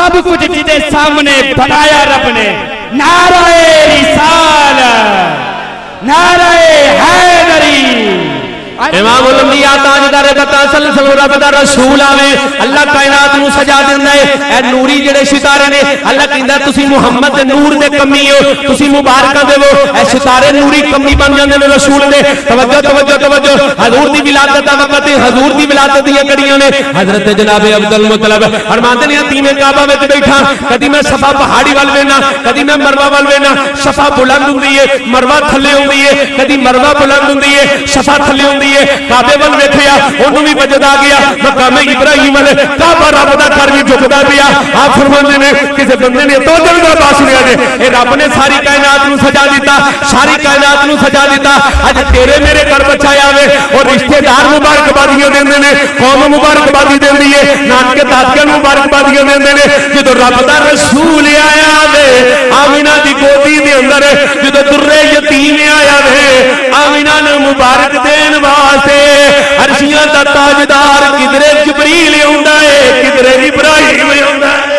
S2: सब कुछ जिदे सामने बनाया रब ने। नाराए रिसालत, नाराए हैदरी।
S1: इमामुल अंबिया ताजदार बता सल्लल्लाहु रब दा रसूल आवे अल्लाह कायनात नु सजा देंदा है। ए नूरी जेड़े सितारे ने अल्लाह कहंदा तुसी मुहम्मद दे नूर दे कमी हो, तुसी मुबारकां देवो। ए सितारे नूरी कमी बन जांदे ने रसूल दे। तवज्जो तवज्जो तवज्जो, हजूर दी विलादत दा वक्त है, हजूर दी विलादत दी कड़ियां ने। हजरत जनाब अब्दुल मुत्तलब फरमाते ने तीमे काबा विच बैठा, कदी मैं सफा पहाड़ी वाल वेना, कदी मैं मरवा वाल वेना। सफा बुलंद हुंदी है, मरवा थल्ले हुंदी है, कदी मरवा बुलंद हुंदी है, सफा थल्ले हुंदी है। काबे वल वेखिया ओनू भी वजद आ गया, मकाम इब्राहिम वाले काबा रब दा घर भी झुकदा पिया। आप फरमांदे ने किसी बंदे ने तो जलदा बास सुनिया ने, ए रब ने सारी कायनात नु सजा दिता, सारी कायनात नु सजा दिता। अज तेरे मेरे घर बचाया आवे और रिश्तेदार मुबारकबादियां देंदे ने, कौम मुबारकबादी देंदी है, नानके दादके मुबारकबादियां देंदे ने। जदों रब दा रसूल आया वे आमिना दी गोदी दे अंदर, जदों दुर्रे यतीम आया वे आमिना ने मुबारक देन वास्ते अर्शियां दा ताजदार किधरे जिब्रील आउंदा है, किधरे इब्राहिम आउंदा है।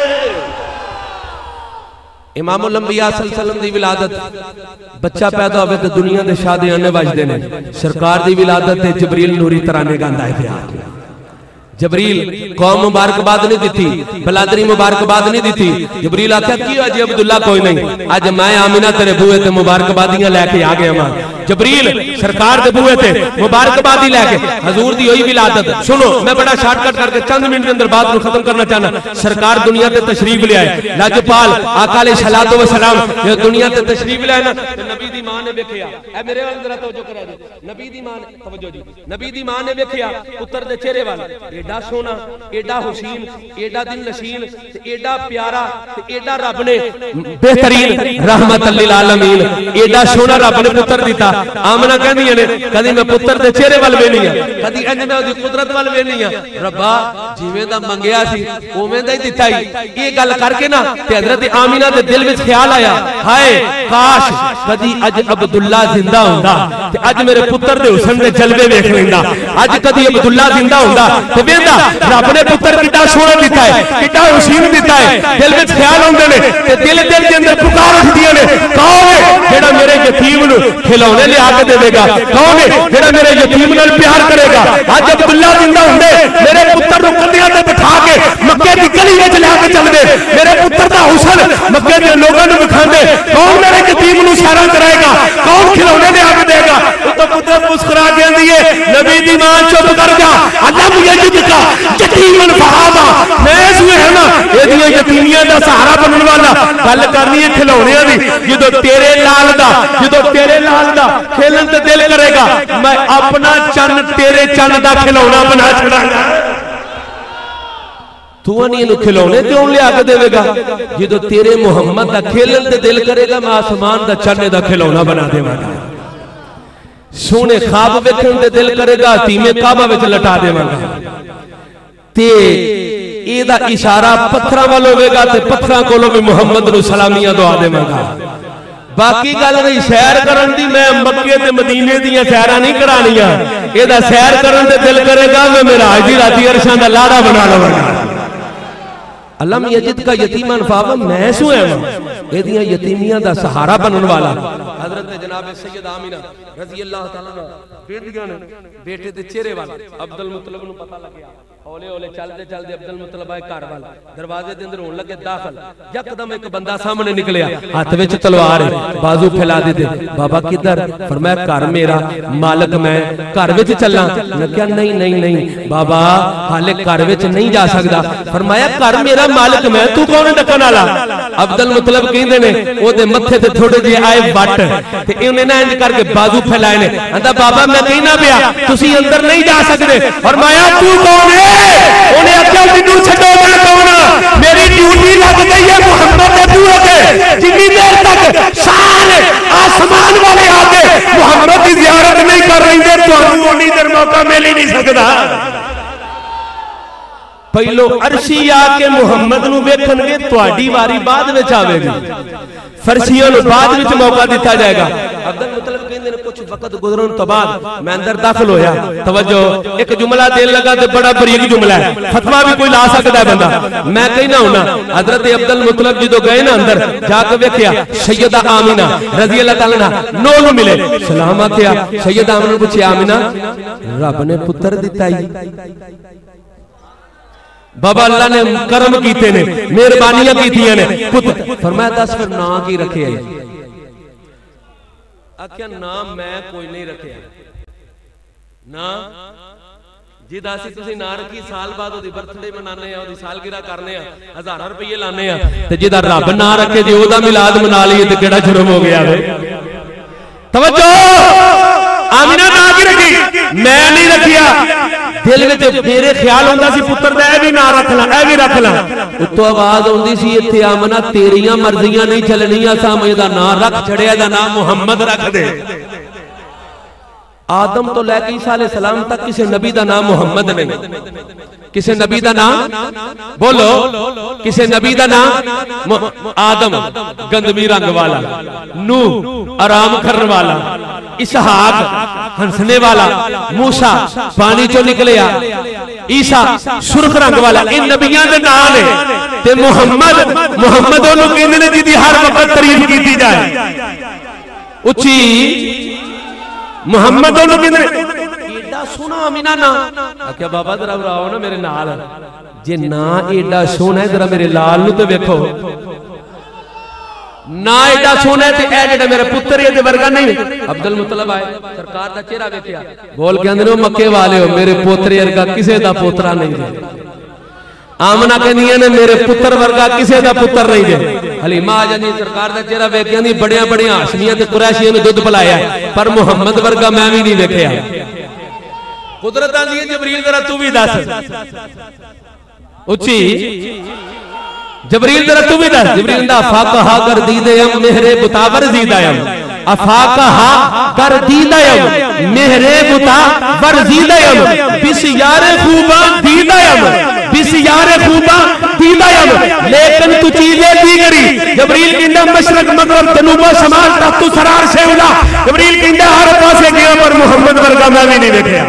S1: इमामुल अंबिया सल्लल्लाहु अलैहि वसल्लम दी विलादत बच्चा पैदा होवे ते दुनिया दे शादियाने वजदे ने। सरकार दी विलादत ते जिब्रील नूरी तराने गांदा है पिया। जबरील कौम मुबारकबाद नहीं दी, बलादरी मुबारकबाद नहीं दी। जबरील आख्या की अज अब्दुल्ला कोई नहीं, अज मैं आमिना तेरे बूहे ते मुबारकबादियां लैके आ गया वहां। जबरील सरकार दे बूहे ते मुबारकबादी लैके हजूर दी होई विलादत। सुनो मैं बड़ा शॉर्टकट करके चंद मिनट के अंदर बात को खत्म करना चाहना। सरकार दुनिया ते तशरीफ ले आए, लाजपाल आका अलैहिस्सलातु वस्सलाम ये दुनिया ते तशरीफ ले आए ना, नबी दी मां ने देखिया। ए मेरे वाल जरा तवज्जो करा दे, नबी दी मां ने तवज्जो जी, नबी दी मां ने देखिया पुत्र दे चेहरे वाल एडा सोना, एडा हुसैन, एडा दिल नशीन, एडा प्यारा, एडा रब ने बेहतरीन रहमत लिल आलमीन, एडा सोना रब ने पुत्र दिता। आमना कहंदियां ने कदी मैं पुत्र दे चेहरे वाल वेनी आ, कदी इंज मैं ओदी कुदरत वाल वेनी आ। रब्बा जिवें दा मंगया सी उवें दा ही दिता ही। ये गल करके ना ते हजरत आमिना दे दिल विच ख्याल आया, हाय काश कदी अज अब्दुल्ला जिंदा हुंदा ते अज मेरे पुत्र दे हुस्न दे जलवे वेख लैंदा। अज कदी अब्दुल्ला जिंदा हुंदा ते वेंदा रब ने पुत्र कितना सोना दिता है, कितना हुसैन दिता है। दिल में ख्याल आउंदे ने ते दिल के अंदर पुकार उठदियां ने, कौन है जेड़ा मेरे यतीम नु खिलौने लिया के देवेगा, कौन है जेड़ा मेरे यतीम नाल प्यार करेगा। आज अब्दुल्ला जिंदा हुंदे मेरे पुत्र नु कंधियां ते बिठा के मक्के दी गली विच ले के चलदे, मेरे पुत्र दा हुस्न मक्के दे लोकां नु दिखांदे। कौन मेरे यतीम नु सैरां कराएगा, कौन खिलौने लिया के देगा। तो पुत्र मुस्कुरा के आंदी है, नबी दी मां चुप कर जा, अल्लाह मुझे का यतीमन फहामा, मैं सुए है ना एदियां यतीमियां दा सहारा बनने वाला। गल करनी है खिलौनियां दी, जदों तेरे लाल दा खेलन ते दिल करेगा मैं अपना चन्न तेरे चन्न दा खिलौना बना छड़ांगा। तू नहीं खिलौने क्यों लिया के देवेगा, जदों तेरे मुहम्मद दा खेलन ते दिल करेगा मैं आसमान दा चन्ने दा खिलौना बना देवांगा। सोने ख्वाब वेखण ते दिल करेगा तीमे काबा विच लटा देवांगा। ते एदा इशारा पत्थरां वाल होवेगा ते पत्थरां कोलों भी मुहम्मद नूं सलामियां दुआ देवांगा। बाकी गल रही सैर करन दी, मैं मक्के ते मदीने दी सैरां नहीं करानियां। एदा सैर करन ते दिल करेगा मैं मेराज दी राती अरशां दा लाड़ा बना लवांगा। अलम यजिद का यतीमन फावा, मैं सु एदियां यतीमियां दा सहारा बनने वाला। हजरत जनाब सैयद आमिना रजी अल्लाह तआला बेटियां ने बेटे दे चेहरे वाल अब्दुल मुत्तलब नु पता लग्या। हौले हौले चलते चलते अब्दुल मुत्तलब आए घर वाल, दरवाजे दे अंदर होण लगे दाखिल। यकदम एक बंदा सामने निकलिया, हाथ विच तलवार है, बाजू फैला दे। बाबा किधर? फरमाया घर मेरा, मालिक मैं, घर विच चलना। मैं क्या नहीं नहीं नहीं बाबा हाले घर विच नहीं जा सकदा। फरमाया घर मेरा, मालिक मैं, तू कौन है डकन वाला? अब्दुल मुत्तलब कहंदे ने ओदे मत्थे ते थोड़े जे आए वट ते इन्हें ना इंज करके बाजू फैलाए ने। आंदा बाबा मैं कहना पिया तुसी अंदर नहीं जा सकदे। फरमाया तू कौन है? उन्हें आख्या मैनू छड्डो, मैं कौन? मेरी ड्यूटी लग गई है मुहम्मद दे बूहे ते। जिन्नी देर तक सारे आसमान वाले आके मुहम्मद की जियारत नहीं कर रहे तुहानू उन्नी देर मौका मिल ही नहीं सकदा। पहलो अर्शी आके मुहम्मद नूं वेखणगे, तुहाडी वारी बाद विच आवेगी, फरशियां नूं बाद विच मौका दिता जाएगा। अब्दुल मुत्तलब कहंदे ने कुछ वक्त गुजरन तो बाद मैं अंदर दाखिल होया। तवज्जो, एक जुमला देन लगा तो बड़ा बरीक जुमला है, फतवा भी कोई ला सकता है बंदा। मैं कहना हूं ना, हजरत अब्दुल मुतलब जो गए ना अंदर जाके वेख्या सैयदा आमिना रजी अल्लाह ताला अन्हा नौ मिले, सलाम आख्या। सैयदा आमिना ने पूछा, आमिना रब ने पुत्र दिता ही? बाबा अल्लाह ने करम कीते ने, मेहरबानियां कीतियां ने, पुत्र। फरमाया दस फिर ना की रखे है? आख्या नाम मैं कोई नहीं रखे ना, जिदा असीं तुसीं ना रखी साल बाद ओदी बर्थडे मनाने आ, ओदी सालगिरह करने आ, हज़ारां रुपये लाने आ, ते जिदा रब ना रखे जे ओदा मिलाद मना लईए ते केड़ा जुर्म हो गया वे? तवज्जो, आमिना ना की रखी, मैं नहीं रखिया। दिल विच मेरे ख्याल हुंदा सी पुत्र दा ए भी ना रख ला, ए भी रख ला। उत्तों आवाज आउंदी सी, इत्थे आमना तेरियां मर्जियां नहीं चलनियां, साम दा नां रख छड़िया, दा नाम मुहम्मद रख दे। आदम तो लैके ईसा अलैहिस्सलाम तक किसी नबी का नाम मुहम्मद नहीं, किसी नबी का नाम बोलो, किसी नबी का नाम आदम गंदमी रंग वाला, नूह आराम करने वाला, इसहाक हंसने वाला, मूसा पानी चो निकलिया, ईसा सुर्ख रंग वाला, इन नबियां के नाम है। ते मुहम्मद, मुहम्मद ओनू कहंदे ने जिहदी हर वक्त तारीफ की जाए, उच्ची मुहम्मद एडा सोना आमिना ना। आख्या बाबा जरा आओ ना मेरे नाल, जे ना एडा सोना है जरा मेरे लाल नू तो वेखो, ना एडा सोना है ते ए जेड़ा मेरा पुत्र है ते वर्गा नहीं। अब्दुल मुतलब आए, सरकार दा चेहरा वेख्या, बोल के आंदे मक्के वाले हो, मेरे पोतरे वर्गा किसे दा पोतरा नहीं है। आमना कहनियां ने मेरे पुत्र वर्गा किसे दा पुत्र नहीं है। हलीमा आ जांदी, सरकार दा चेहरा वेख के आंदी बड़िया बड़िया हाशमियां ते कुरैशियां ने दुध पिलाया, पर मुहम्मद वर्गा मैं भी नहीं वेखिया। कुदरत आंदी है, जबरील जरा तू भी दस, उच्ची जबरील जरा तू भी दस। जबरील दा फाकहा कर दीदयम मेहरे बुतावर जीदयम, अफाकहा कर दीदयम मेहरे बुतावर जीदयम, बिस यार खूबा दीदयम, बिस यार खूबा दीदयम, लेकिन तू चीजें दी करी। जबरील कहंदा मशरक मगरब जनूबा शमाल तक तू सरार से उड़ा। जबरील कहंदा हर पासे गया पर मुहम्मद वर्गा मैं भी नहीं देखा।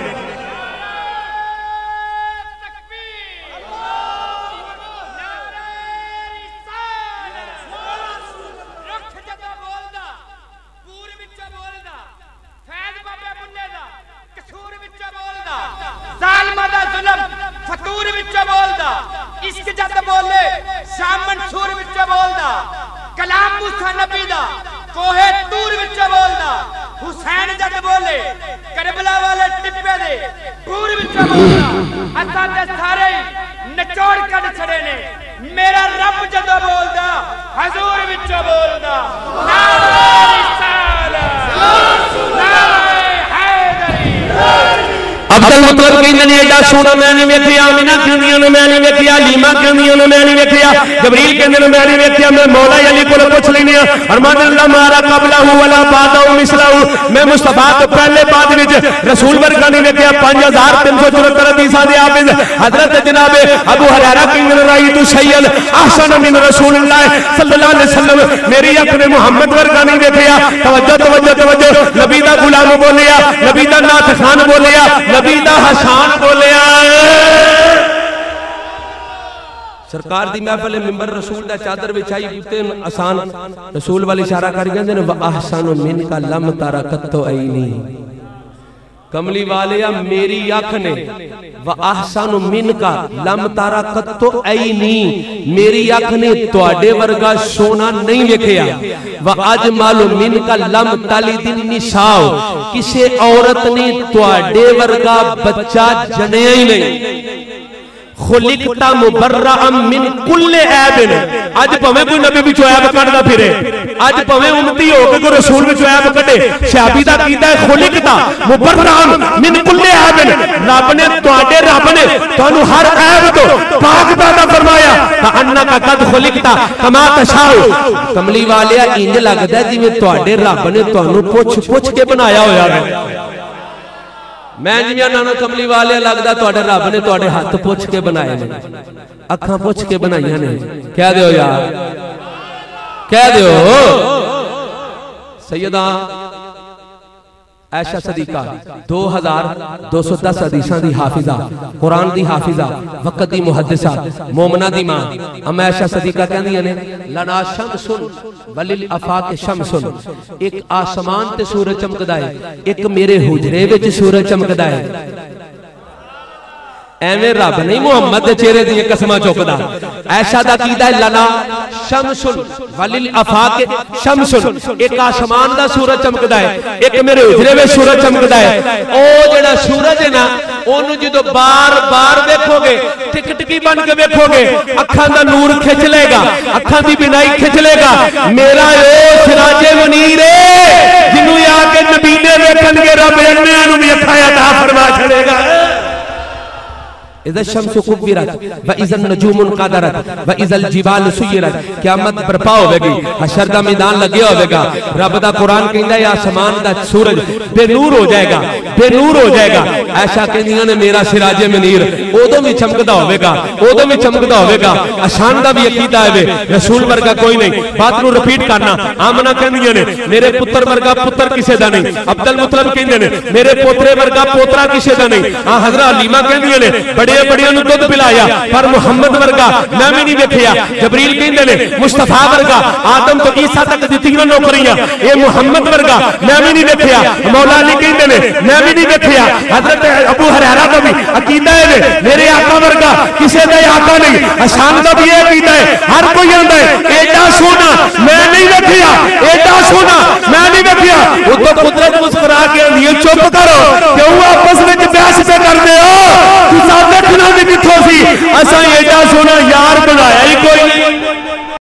S2: इश्क जद बोले शाम मंसूर विच बोलदा, कलाम मूसा नबी दा कोहे तूर विच बोलदा, हुसैन जद बोले करबला वाले टिप्पे दे पूर विच बोलदा। असां दे सारे नचोड़ कढ छड़े ने, मेरा रब जद बोलदा हजूर विच बोलदा। नारे रिसालत, नारे हैदरी।
S1: अब्दुल मुतलब कहंदे ने एडा सोना मैं नहीं वेखिया, आमिना कहंदियां ने मैं नहीं वेखिया, लीमा कहंदियां ने मैं नहीं वेखिया, जबरील कहंदे ने मैं नहीं वेखिया। मैं मौला अली को पूछ लेनी है, अरमान अल्लाह मारा कबलहु वला बादहु मिसलहु, मैं मुस्तफा तो पहले बाद विच रसूल वर्गा नहीं वेखिया। 5374 हदीसां दे हाफिज हजरत जनाब अबू हुरैरा कहंदे ने राई तू सैयद अहसन मिन रसूलुल्लाह सल्लल्लाहु अलैहि वसल्लम, मेरी अख ने मुहम्मद वर्गा नहीं वेखिया। तवज्जो तवज्जो तवज्जो, नबी दा गुलाम बोलिया, नबी दा नाथ खान बोलिया, नबी दा हसान बोलिया। सरकार दी महफिल मिंबर रसूल दा चादर विछाई ते आसान रसूल वाली इशारा कर कहंदे ने व अहसन मिनका लम तारा कत्तो ऐनी, कमली वालिया मेरी अख ने व अहसन मिनका लम तारा कत्तो ऐनी, मेरी अख ने तुहाडे वर्गा सोना नहीं वेखिया। व अजमल मिनका लम तलिदिन निसाओ, किसे औरत ने तुहाडे वर्गा बच्चा जनिया ही नहीं। खुलिकता मुबर्रअम मिन कुल्ले ऐबिन, आज भावें कोई नबी विचों ऐब कढदा फिरे, आज भावें उम्मती हो के कोई रसूल विचों ऐब कढे, सहाबी दा कीता है खुलिकता मुबर्रअम मिन कुल्ले ऐबिन, रब ने तुहाडे रब ने तुहानू हर ऐब तो पाक पैदा फरमाया। अन्नका कद खुलिकता कमा तशाउ, कमली वालिया इंज लगदा जिवें तुहाडे रब ने तुहानू पुछ पुछ के बनाया होया है। मैं जिवें नाना कमली वाले लगदा तुहाडे रब ने तुहाडे हाथ पुछ के बनाए ने, अखां पुछ के बनाईयां ने। कह दिओ यार, कह दिओ। सैयदा ऐशा सदीका 2210 हदीसां दी हाफिजा, कुरान दी हाफिजा, वक्त दी मुहद्दिसा, मोमना दी मां अम्मा ऐशा सदीका कहंदियां ने लना शमसुन वलिल आफाक शमसुन, एक आसमान ते सूरज चमकदा है, एक मेरे हुजरे विच सूरज चमकदा है। एवें रब नहीं मुहम्मद दे चेहरे दी कसमां चुकदा। ऐशा दा कीदा है लना शमसुन वलिल आफाक शमसुन, एक आसमान दा सूरज चमकदा है, एक मेरे हुजरे विच सूरज चमकदा है। ओ जेड़ा सूरज है ना ओनू जदों बार-बार देखोगे, टिकटकी बन के देखोगे, अखां दा नूर खिंच लेगा, अखां दी बिनाई खिंच लेगा। मेरा ओ सिराजे मुनीर है जिन्नू आके नबी ने देखणगे रब अन्नियां नू भी अखां अता फरमा छड़ेगा। इज़ा शम्सु कुव्विरत व इज़ा नजूमु क़दरत व इज़ा जिबाल सुय्यरत, क़यामत बर्पा होवेगी, हशर दा मैदान लग्या होवेगा। रब दा कुरान कहंदा है आसमान दा सूरज बेनूर हो जाएगा, बेनूर हो जाएगा। ऐशा कहंदियां ने मेरा सिराजे मुनीर उदों भी चमकदा होवेगा, उदों भी चमकदा होवेगा। अशान दा भी अकीदा है रसूल वर्गा कोई नहीं। बात नू रिपीट करना, आमना कहंदियां ने मेरे पुत्र वर्गा पुत्र किसे दा नहीं। अब्दुल मुतलब कहंदे ने मेरे पोतरे वर्गा पोतरा किसे दा नहीं। हज़रत हलीमा कहंदियां ने बड़े बड़ियां नूं दुध पिलाया पर मुहम्मद वर्गा मैं भी नहीं देखिया। जबरील कहंदे ने मुस्तफा वर्गा आदम तो ईसा तक दित्तियां नौकरियां, ये मुहम्मद वर्गा मैं भी नहीं देखिया। मौला अली कहंदे ने मैं भी नहीं देखिया। हजरत अबू हुरैरा का भी अकीदा है मेरे आका वर्गा किसी का आका नहीं। अशान का भी अकीदा है, हर कोई आंदा है एडा सोना मैं नहीं देखिया, एडा सोना मैं नहीं देखिया। वो तो कुदरत मुस्कुरा के आंदी है चुप करो, क्यों आपस में बहस पे करते हो।